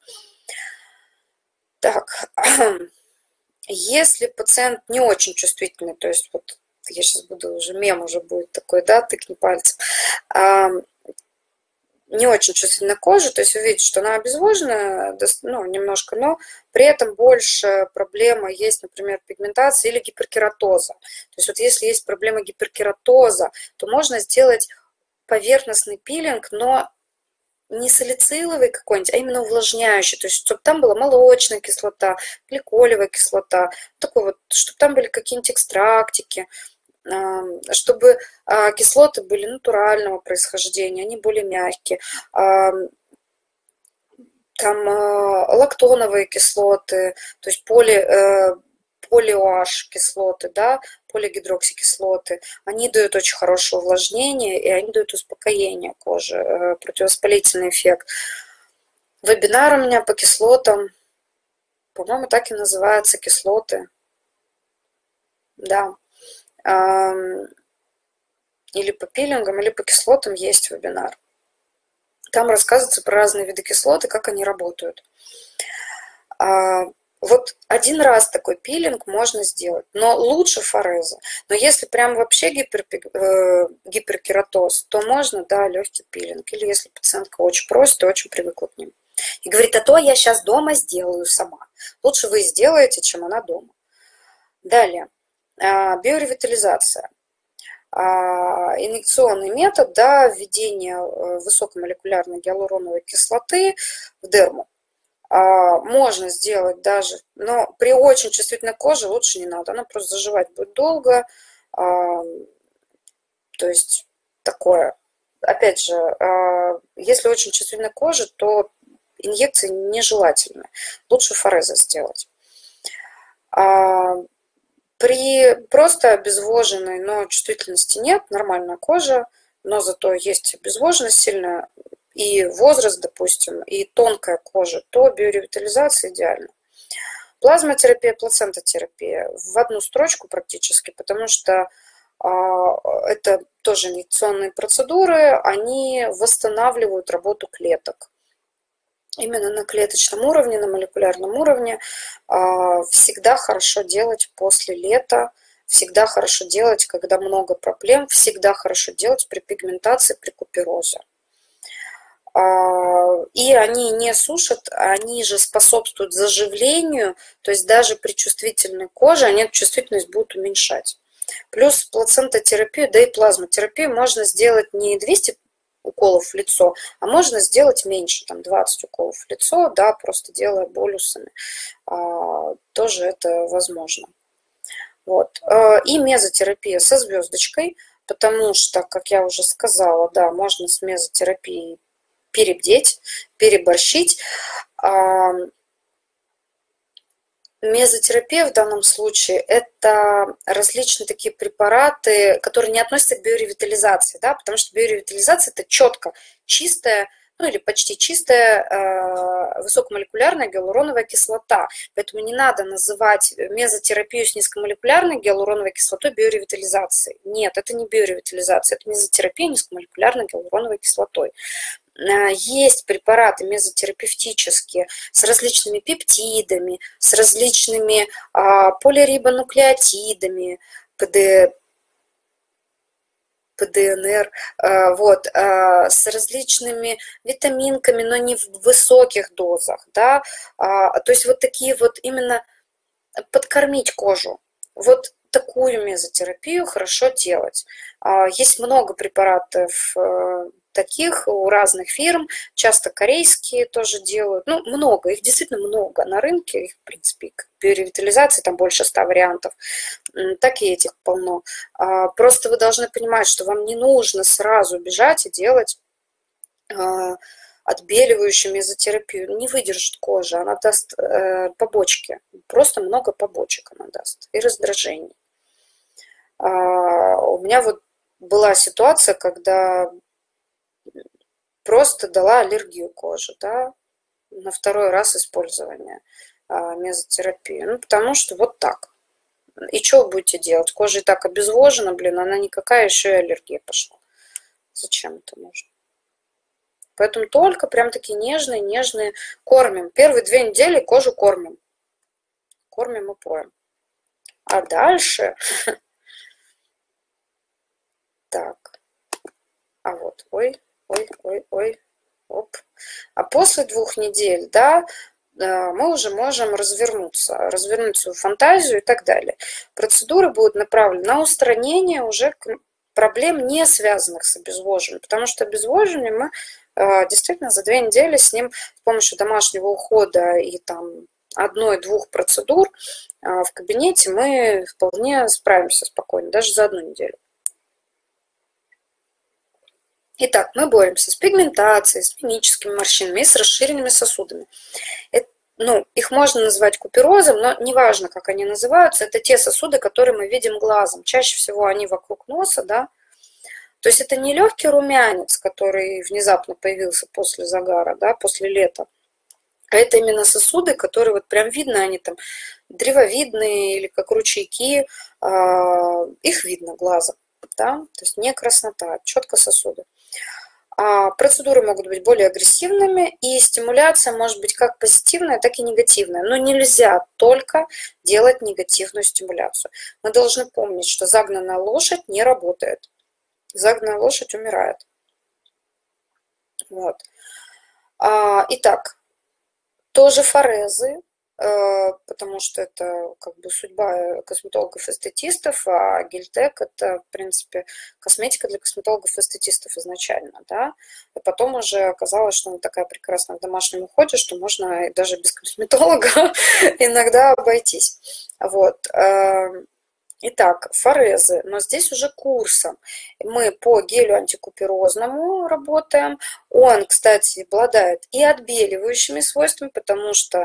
Так, если пациент не очень чувствительный, то есть вот я сейчас буду уже, мем уже будет такой, да, тыкни пальцем, не очень чувствительна кожа, то есть вы видите, что она обезвожена, ну, немножко, но при этом больше проблема есть, например, пигментация или гиперкератоза. То есть вот если есть проблема гиперкератоза, то можно сделать поверхностный пилинг, но не салициловый какой-нибудь, а именно увлажняющий, то есть чтобы там была молочная кислота, гликолевая кислота, такой вот, чтобы там были какие-нибудь экстрактики, чтобы кислоты были натурального происхождения, они более мягкие. Там лактоновые кислоты, то есть поли, поли-о-аш кислоты, да, полигидроксикислоты, они дают очень хорошее увлажнение, и они дают успокоение кожи, противовоспалительный эффект. Вебинар у меня по кислотам, по-моему, так и называется, кислоты. Да. Или по пилингам, или по кислотам есть вебинар. Там рассказывается про разные виды кислот и как они работают. Вот один раз такой пилинг можно сделать, но лучше фореза. Но если прям вообще гипер, гиперкератоз, то можно, да, легкий пилинг. Или если пациентка очень просит, то очень привыкла к ним. И говорит, а то я сейчас дома сделаю сама. Лучше вы сделаете, чем она дома. Далее. Биоревитализация. Инъекционный метод, да, введение высокомолекулярной гиалуроновой кислоты в дерму. Можно сделать даже, но при очень чувствительной коже лучше не надо. Она просто заживать будет долго. То есть такое. Опять же, если очень чувствительная кожа, то инъекции нежелательны. Лучше фореза сделать. При просто обезвоженной, но чувствительности нет, нормальная кожа, но зато есть обезвоженность сильная, и возраст, допустим, и тонкая кожа, то биоревитализация идеальна. Плазмотерапия, плацентотерапия в одну строчку практически, потому что а, это тоже инъекционные процедуры, они восстанавливают работу клеток. Именно на клеточном уровне, на молекулярном уровне всегда хорошо делать после лета, всегда хорошо делать, когда много проблем, всегда хорошо делать при пигментации, при куперозе. И они не сушат, они же способствуют заживлению, то есть даже при чувствительной коже они эту чувствительность будут уменьшать. Плюс плацентотерапию, да и плазмотерапию можно сделать не двести уколов в лицо, а можно сделать меньше, там двадцать уколов в лицо, да, просто делая болюсами. А, тоже это возможно. Вот. И мезотерапия со звездочкой, потому что, как я уже сказала, да, можно с мезотерапией перебдеть, переборщить. А, Мезотерапия в данном случае – это различные такие препараты, которые не относятся к биоревитализации, да, потому что биоревитализация – это четко чистая, ну или почти чистая э, высокомолекулярная гиалуроновая кислота. Поэтому не надо называть мезотерапию с низкомолекулярной гиалуроновой кислотой биоревитализацией. Нет, это не биоревитализация, это мезотерапия низкомолекулярной гиалуроновой кислотой. Есть препараты мезотерапевтические с различными пептидами, с различными а, полирибонуклеотидами, ПД, ПДНР, а, вот, а, с различными витаминками, но не в высоких дозах, да, а, то есть вот такие вот именно подкормить кожу. Вот такую мезотерапию хорошо делать. Есть много препаратов таких у разных фирм, часто корейские тоже делают, ну, много, их действительно много на рынке, их, в принципе, к биоревитализации там больше ста вариантов, так и этих полно. Просто вы должны понимать, что вам не нужно сразу бежать и делать отбеливающую мезотерапию. Не выдержит кожа, она даст побочки, просто много побочек она даст и раздражений. У меня вот была ситуация, когда просто дала аллергию кожи, да, на второй раз использования мезотерапии. Ну, потому что вот так. И что вы будете делать? Кожа и так обезвожена, блин, она никакая, еще и аллергия пошла. Зачем это нужно? Поэтому только прям такие нежные, нежные кормим. Первые две недели кожу кормим. Кормим и поем. А дальше... Так. А вот, ой, ой, ой, ой, оп. А после двух недель, да, мы уже можем развернуться, развернуть свою фантазию и так далее. Процедуры будут направлены на устранение уже проблем, не связанных с обезвоживанием, потому что обезвоживание мы действительно за две недели с ним с помощью домашнего ухода и там одной-двух процедур в кабинете мы вполне справимся спокойно, даже за одну неделю. Итак, мы боремся с пигментацией, с мимическими морщинами и с расширенными сосудами. Это, ну, их можно назвать куперозом, но неважно, как они называются, это те сосуды, которые мы видим глазом. Чаще всего они вокруг носа, да. То есть это не легкий румянец, который внезапно появился после загара, да, после лета. А это именно сосуды, которые вот прям видно, они там древовидные или как ручейки, их видно глазом, да, то есть не краснота, четко сосуды. Процедуры могут быть более агрессивными, и стимуляция может быть как позитивная, так и негативная. Но нельзя только делать негативную стимуляцию. Мы должны помнить, что загнанная лошадь не работает. Загнанная лошадь умирает. Вот. Итак, тоже форезы, потому что это как бы судьба косметологов-эстетистов, а гельтек это, в принципе, косметика для косметологов-эстетистов изначально, да, и потом уже оказалось, что она такая прекрасная в домашнем уходе, что можно даже без косметолога иногда обойтись, вот. Итак, форезы, но здесь уже курсом. Мы по гелю антикуперозному работаем, он, кстати, обладает и отбеливающими свойствами, потому что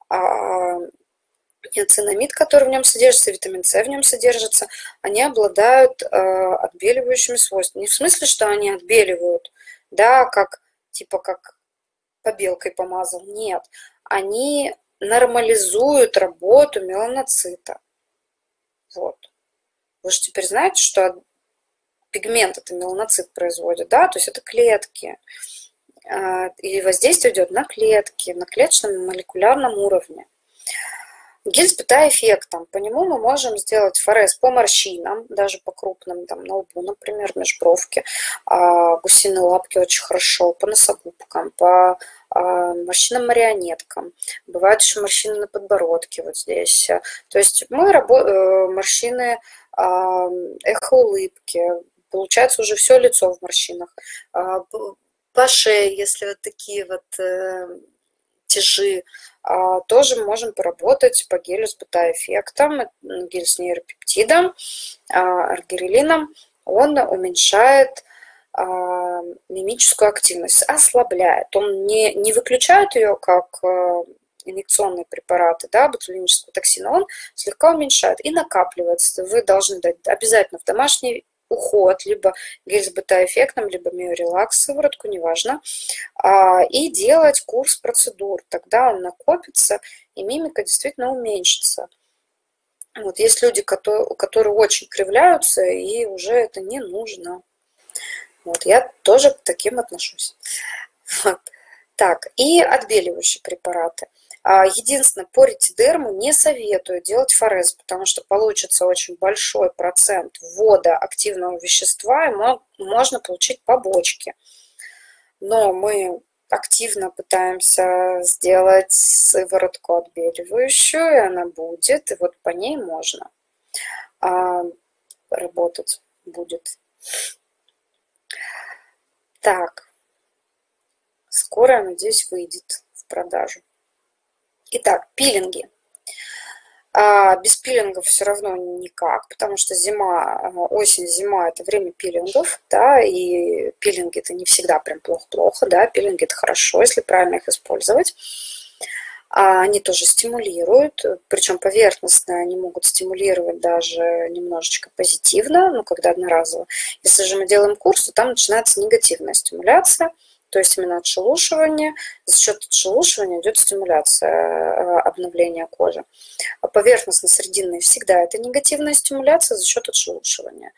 ниацинамид, который в нем содержится, витамин С в нем содержится, они обладают э, отбеливающими свойствами. Не в смысле, что они отбеливают, да, как типа как побелкой помазал. Нет, они нормализуют работу меланоцита. Вот. Вы же теперь знаете, что пигмент это меланоцит производит, да, то есть это клетки. И воздействие идет на клетки, на клеточном молекулярном уровне. Гель с бета-эффектом. По нему мы можем сделать форез по морщинам, даже по крупным, там, на лбу, например, межбровке. Гусиные лапки очень хорошо, по носогубкам, по морщинам-марионеткам. Бывают еще морщины на подбородке, вот здесь. То есть мы работаем, морщины эхоулыбки, получается уже все лицо в морщинах. По шее, если вот такие вот э, тяжи, э, тоже можем поработать по гелю с бета-эффектом, гель с нейропептидом, э, аргирелином. Он уменьшает э, мимическую активность, ослабляет. Он не, не выключает ее, как э, инъекционные препараты, да, ботулинического токсина, он слегка уменьшает и накапливается. Вы должны дать обязательно в домашний уход, либо гель с бета-эффектом, либо миорелакс, сыворотку, неважно, и делать курс процедур. Тогда он накопится, и мимика действительно уменьшится. Вот есть люди, которые, которые очень кривляются, и уже это не нужно. Вот, я тоже к таким отношусь. Вот. Так, и отбеливающие препараты. Единственное, по ретидерму не советую делать форез, потому что получится очень большой процент ввода активного вещества, и можно получить побочки. Но мы активно пытаемся сделать сыворотку отбеливающую, и она будет, и вот по ней можно а, работать будет. Так, скоро, я надеюсь, выйдет в продажу. Итак, пилинги. А без пилингов все равно никак, потому что зима, осень, зима – это время пилингов, да, и пилинги – это не всегда прям плохо-плохо, да, пилинги – это хорошо, если правильно их использовать. А они тоже стимулируют, причем поверхностно они могут стимулировать даже немножечко позитивно, ну, когда одноразово. Если же мы делаем курс, то там начинается негативная стимуляция, то есть именно отшелушивание. За счет отшелушивания идет стимуляция обновления кожи. А поверхностно-срединная всегда это негативная стимуляция за счет отшелушивания.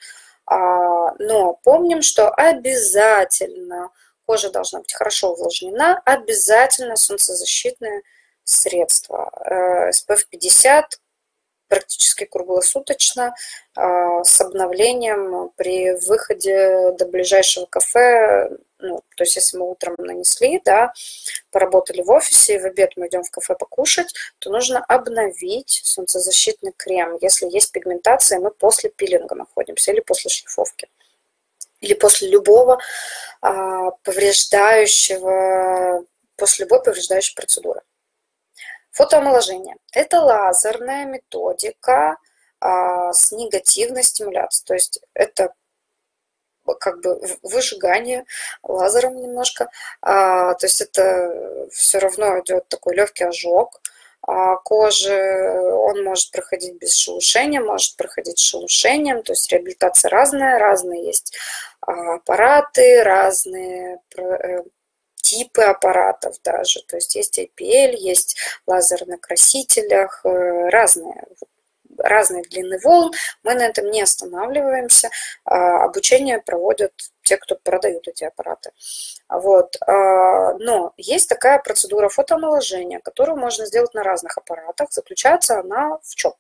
Но помним, что обязательно кожа должна быть хорошо увлажнена, обязательно солнцезащитное средство. эс пэ эф пятьдесят практически круглосуточно, с обновлением при выходе до ближайшего кафе. Ну, то есть если мы утром нанесли, да, поработали в офисе, и в обед мы идем в кафе покушать, то нужно обновить солнцезащитный крем, если есть пигментация, мы после пилинга находимся или после шлифовки, или после любого а, повреждающего, после любой повреждающей процедуры. Фотоомоложение. Это лазерная методика а, с негативной стимуляцией. То есть это как бы выжигание лазером немножко. А, то есть это все равно идет такой легкий ожог а, кожи. Он может проходить без шелушения, может проходить с шелушением. То есть реабилитация разная. Разные есть а, аппараты, разные типы аппаратов даже, то есть есть эй пи эль, есть лазер на красителях, разные, разные длины волн, мы на этом не останавливаемся, обучение проводят те, кто продают эти аппараты. Вот. Но есть такая процедура фотоомоложения, которую можно сделать на разных аппаратах, заключается она в чем?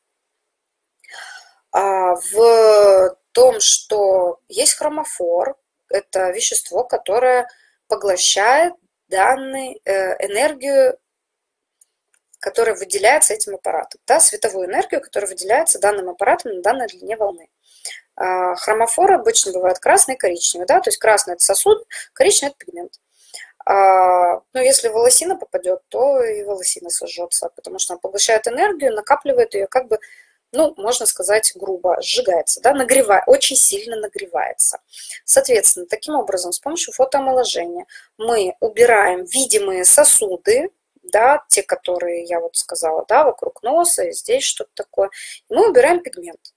В том, что есть хромофор, это вещество, которое поглощает данную энергию, которая выделяется этим аппаратом, да, световую энергию, которая выделяется данным аппаратом на данной длине волны. Хромофор обычно бывает красный и коричневый, да, то есть красный – это сосуд, коричневый – это пигмент. Но если волосина попадет, то и волосина сожжется, потому что она поглощает энергию, накапливает ее, как бы, ну, можно сказать грубо, сжигается, да, нагревает, очень сильно нагревается. Соответственно, таким образом, с помощью фотоомоложения мы убираем видимые сосуды, да, те, которые я вот сказала, да, вокруг носа, и здесь что-то такое, и мы убираем пигмент.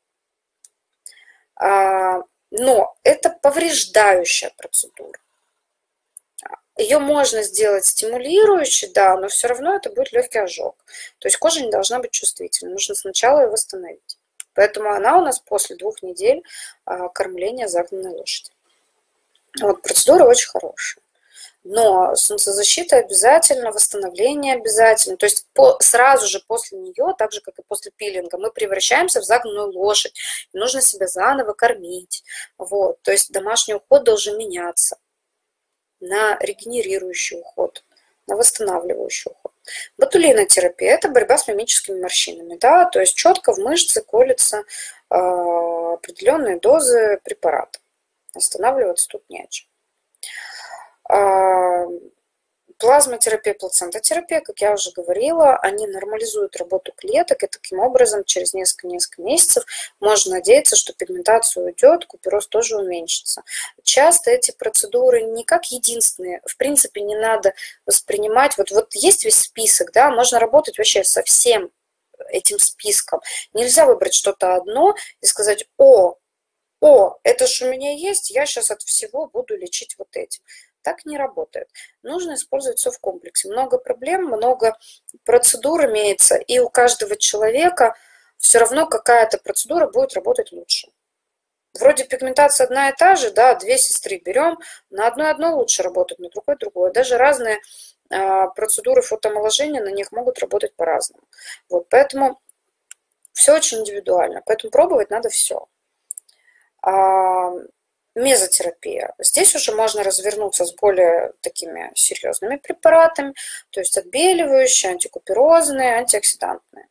Но это повреждающая процедура. Ее можно сделать стимулирующей, да, но все равно это будет легкий ожог. То есть кожа не должна быть чувствительной, нужно сначала ее восстановить. Поэтому она у нас после двух недель кормления загнанной лошади. Вот, процедура очень хорошая. Но солнцезащита обязательно, восстановление обязательно. То есть по, сразу же после нее, так же, как и после пилинга, мы превращаемся в загнанную лошадь. И нужно себя заново кормить. Вот. То есть домашний уход должен меняться на регенерирующий уход, на восстанавливающий уход. Ботулинотерапия – это борьба с мимическими морщинами. Да? То есть четко в мышцы колются э, определенные дозы препарата. Останавливаться тут не о чем. Плазмотерапия, плацентотерапия, как я уже говорила, они нормализуют работу клеток, и таким образом через несколько-несколько месяцев можно надеяться, что пигментация уйдет, купероз тоже уменьшится. Часто эти процедуры не как единственные, в принципе, не надо воспринимать, вот, вот есть весь список, да, можно работать вообще со всем этим списком. Нельзя выбрать что-то одно и сказать: о, о, это же у меня есть, я сейчас от всего буду лечить вот этим. Так не работает. Нужно использовать все в комплексе. Много проблем, много процедур имеется, и у каждого человека все равно какая-то процедура будет работать лучше. Вроде пигментация одна и та же, да, две сестры берем, на одной одно лучше работает, на другой другое. Даже разные а, процедуры фотоомоложения, на них могут работать по-разному. Вот, поэтому все очень индивидуально, поэтому пробовать надо все. А, мезотерапия. Здесь уже можно развернуться с более такими серьезными препаратами, то есть отбеливающие, антикуперозные, антиоксидантные.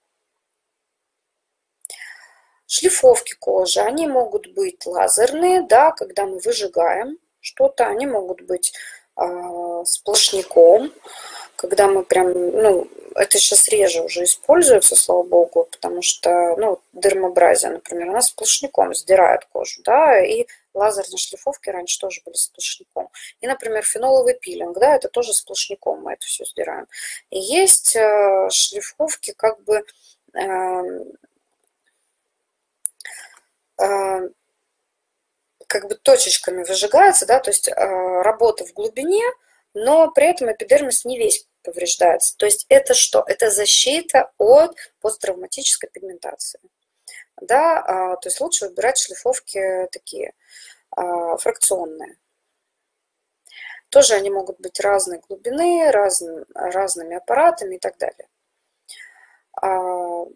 Шлифовки кожи, они могут быть лазерные, да, когда мы выжигаем что-то, они могут быть э, сплошняком, когда мы прям, ну, это сейчас реже уже используется, слава богу, потому что, ну, дермабразия, например, она сплошняком сдирает кожу, да, и лазерные шлифовки раньше тоже были сплошняком. И, например, феноловый пилинг, да, это тоже сплошняком, мы это все сдираем. И есть э, шлифовки, как бы, э, э, как бы точечками выжигается, да, то есть э, работа в глубине, но при этом эпидермис не весь повреждается. То есть это что? Это защита от посттравматической пигментации. Да, а, то есть лучше выбирать шлифовки такие а, фракционные. Тоже они могут быть разной глубины, раз, разными аппаратами и так далее. А,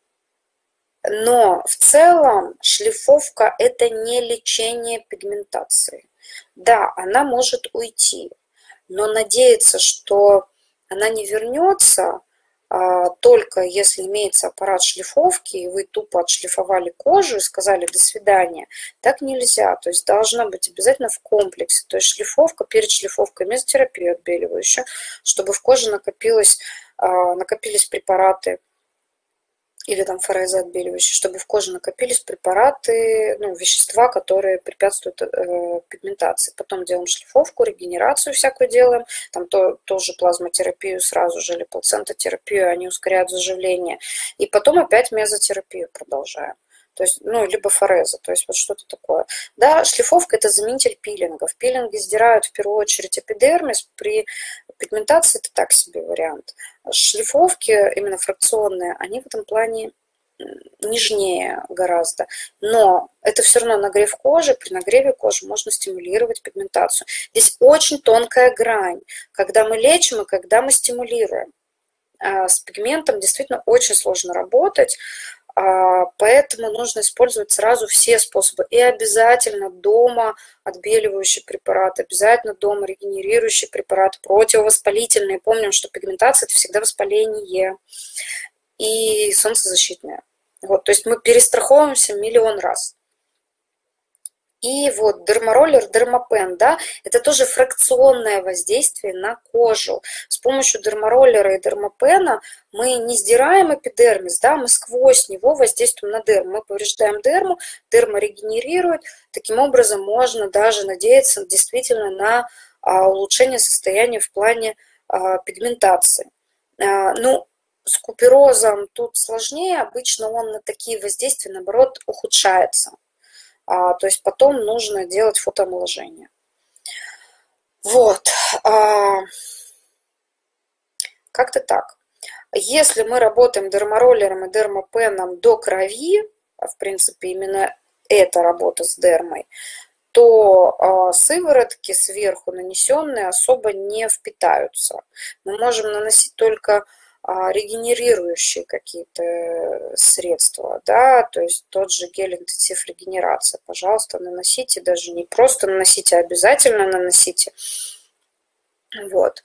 но в целом шлифовка – это не лечение пигментации. Да, она может уйти, но надеяться, что она не вернется, а, только если имеется аппарат шлифовки, и вы тупо отшлифовали кожу и сказали «до свидания», так нельзя. То есть должна быть обязательно в комплексе. То есть шлифовка, перед шлифовкой мезотерапия отбеливающая, чтобы в коже накопилось, а, накопились препараты, или там форезы отбеливающие, чтобы в коже накопились препараты, ну, вещества, которые препятствуют э, пигментации. Потом делаем шлифовку, регенерацию всякую делаем, там то, тоже плазмотерапию сразу же, или плацентотерапию, они ускоряют заживление. И потом опять мезотерапию продолжаем. То есть, ну, либо фореза, то есть вот что-то такое. Да, шлифовка – это заменитель пилингов. Пилинги сдирают в первую очередь эпидермис, при пигментации это так себе вариант. Шлифовки, именно фракционные, они в этом плане нежнее гораздо. Но это все равно нагрев кожи. При нагреве кожи можно стимулировать пигментацию. Здесь очень тонкая грань, когда мы лечим и когда мы стимулируем. С пигментом действительно очень сложно работать. Поэтому нужно использовать сразу все способы. И обязательно дома отбеливающий препарат, обязательно дома регенерирующий препарат, противовоспалительные. Помним, что пигментация – это всегда воспаление. И солнцезащитное. Вот, то есть мы перестраховываемся миллион раз. И вот дермароллер, дермапен, да, это тоже фракционное воздействие на кожу. С помощью дермароллера и дермапена мы не сдираем эпидермис, да, мы сквозь него воздействуем на дерму. Мы повреждаем дерму, дерма регенерирует. Таким образом можно даже надеяться действительно на а, улучшение состояния в плане а, пигментации. А, ну, с куперозом тут сложнее, обычно он на такие воздействия, наоборот, ухудшается. А, то есть потом нужно делать фотоомоложение. Вот. А, как-то так. Если мы работаем дермароллером и дермапеном до крови, а в принципе именно эта работа с дермой, то а, сыворотки сверху нанесенные особо не впитаются. Мы можем наносить только регенерирующие какие-то средства, да, то есть тот же гель интенсив регенерация, пожалуйста, наносите, даже не просто наносите, а обязательно наносите. Вот.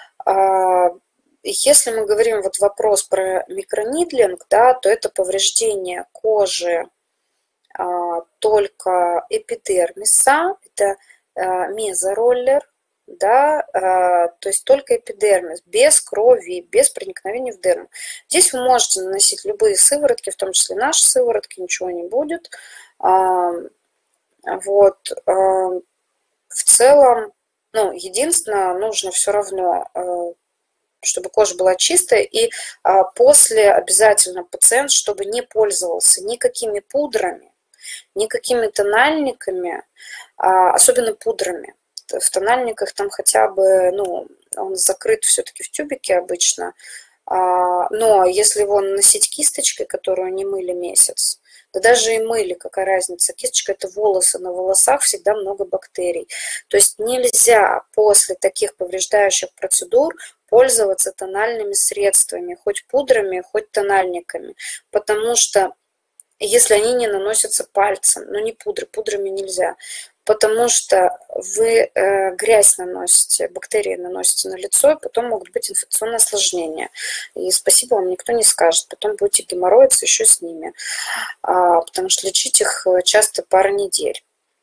Если мы говорим вот вопрос про микронидлинг, да, то это повреждение кожи только эпидермиса, это мезороллер, да, а, то есть только эпидермис, без крови, без проникновения в дерму. Здесь вы можете наносить любые сыворотки, в том числе наши сыворотки, ничего не будет. А, вот, а, в целом, ну, единственное, нужно все равно, а, чтобы кожа была чистая, и а, после обязательно пациент, чтобы не пользовался никакими пудрами, никакими тональниками, а, особенно пудрами. В тональниках там хотя бы, ну, он закрыт все-таки в тюбике обычно, а, но если его наносить кисточкой, которую не мыли месяц, да даже и мыли, какая разница, кисточка — это волосы, на волосах всегда много бактерий. То есть нельзя после таких повреждающих процедур пользоваться тональными средствами, хоть пудрами, хоть тональниками, потому что если они не наносятся пальцем, ну не пудры, пудрами нельзя, потому что вы э, грязь наносите, бактерии наносите на лицо, и потом могут быть инфекционные осложнения. И спасибо вам никто не скажет, потом будете геморроиться еще с ними, а, потому что лечить их часто пара недель.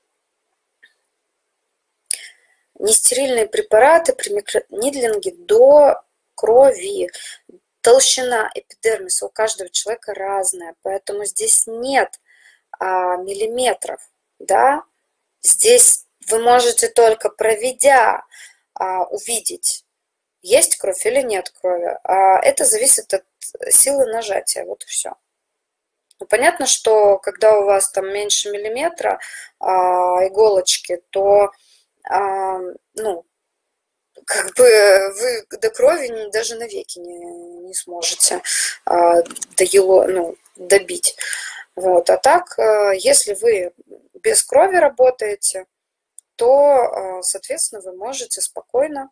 Нестерильные препараты при микронидлинге до крови. Толщина эпидермиса у каждого человека разная, поэтому здесь нет а, миллиметров, да. Здесь вы можете только проведя а, увидеть, есть кровь или нет крови. А это зависит от силы нажатия, вот и все. Ну, понятно, что когда у вас там меньше миллиметра а, иголочки, то а, ну, как бы вы до крови даже навеки не, не сможете а, до ело, ну, добить. Вот. А так, если вы без крови работаете, то, соответственно, вы можете спокойно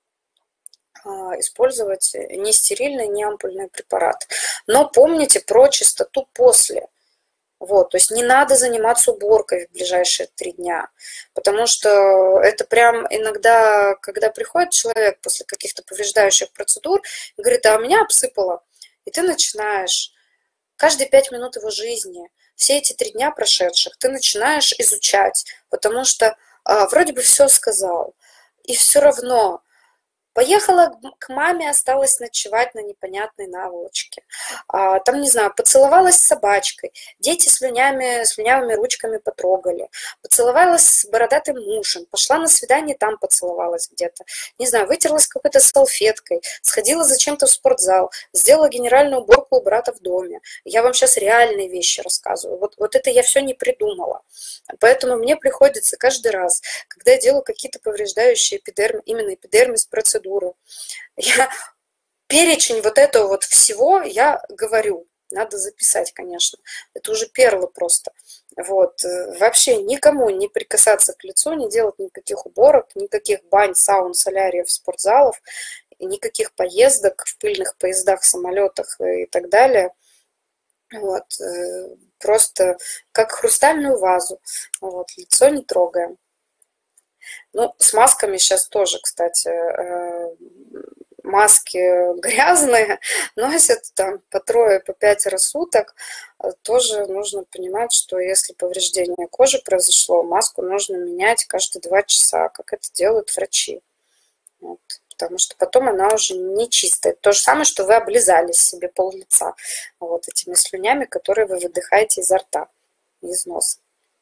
использовать не стерильный, не ампульный препарат. Но помните про чистоту после. Вот, то есть не надо заниматься уборкой в ближайшие три дня, потому что это прям иногда, когда приходит человек после каких-то повреждающих процедур и говорит, а меня обсыпало, и ты начинаешь каждые пять минут его жизни, все эти три дня прошедших, ты начинаешь изучать, потому что а, вроде бы все сказал, и все равно поехала к маме, осталась ночевать на непонятной наволочке. А, там, не знаю, поцеловалась с собачкой, дети слюнями, слюнявыми ручками потрогали, поцеловалась с бородатым мужем, пошла на свидание, там поцеловалась где-то, не знаю, вытерлась какой-то салфеткой, сходила зачем-то в спортзал, сделала генеральную уборку у брата в доме. Я вам сейчас реальные вещи рассказываю. Вот, вот это я все не придумала. Поэтому мне приходится каждый раз, когда я делаю какие-то повреждающие эпидерм, именно эпидермис процедуры, я перечень вот этого вот всего я говорю. Надо записать, конечно. Это уже перло просто. Вот. Вообще никому не прикасаться к лицу, не делать никаких уборок, никаких бань, саун, соляриев, спортзалов, никаких поездок в пыльных поездах, самолетах и так далее. Вот. Просто как хрустальную вазу. Вот. Лицо не трогаем. Ну, с масками сейчас тоже, кстати, маски грязные, носят там по трое, по пятеро суток. Тоже нужно понимать, что если повреждение кожи произошло, маску нужно менять каждые два часа, как это делают врачи. Вот. Потому что потом она уже не чистая. То же самое, что вы облизались себе пол-лица вот этими слюнями, которые вы выдыхаете изо рта, из носа.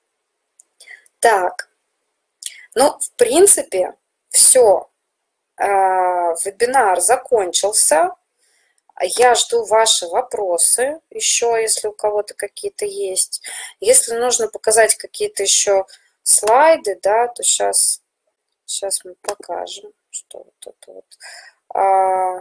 Так. Ну, в принципе, все. Вебинар закончился. Я жду ваши вопросы еще, если у кого-то какие-то есть. Если нужно показать какие-то еще слайды, да, то сейчас, сейчас мы покажем, что вот это вот. А,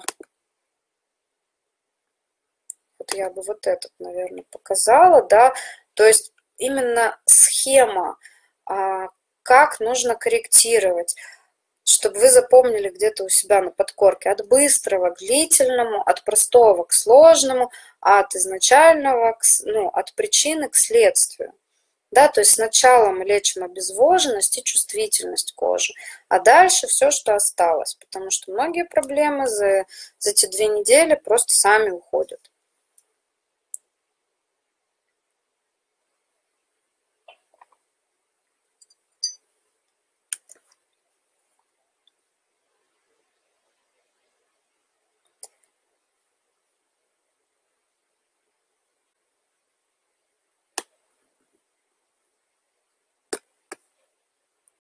вот я бы вот этот, наверное, показала, да. То есть именно схема, а, как нужно корректировать, чтобы вы запомнили где-то у себя на подкорке от быстрого к длительному, от простого к сложному, от изначального, к, ну, от причины к следствию. Да, то есть сначала мы лечим обезвоженность и чувствительность кожи, а дальше все, что осталось, потому что многие проблемы за, за эти две недели просто сами уходят.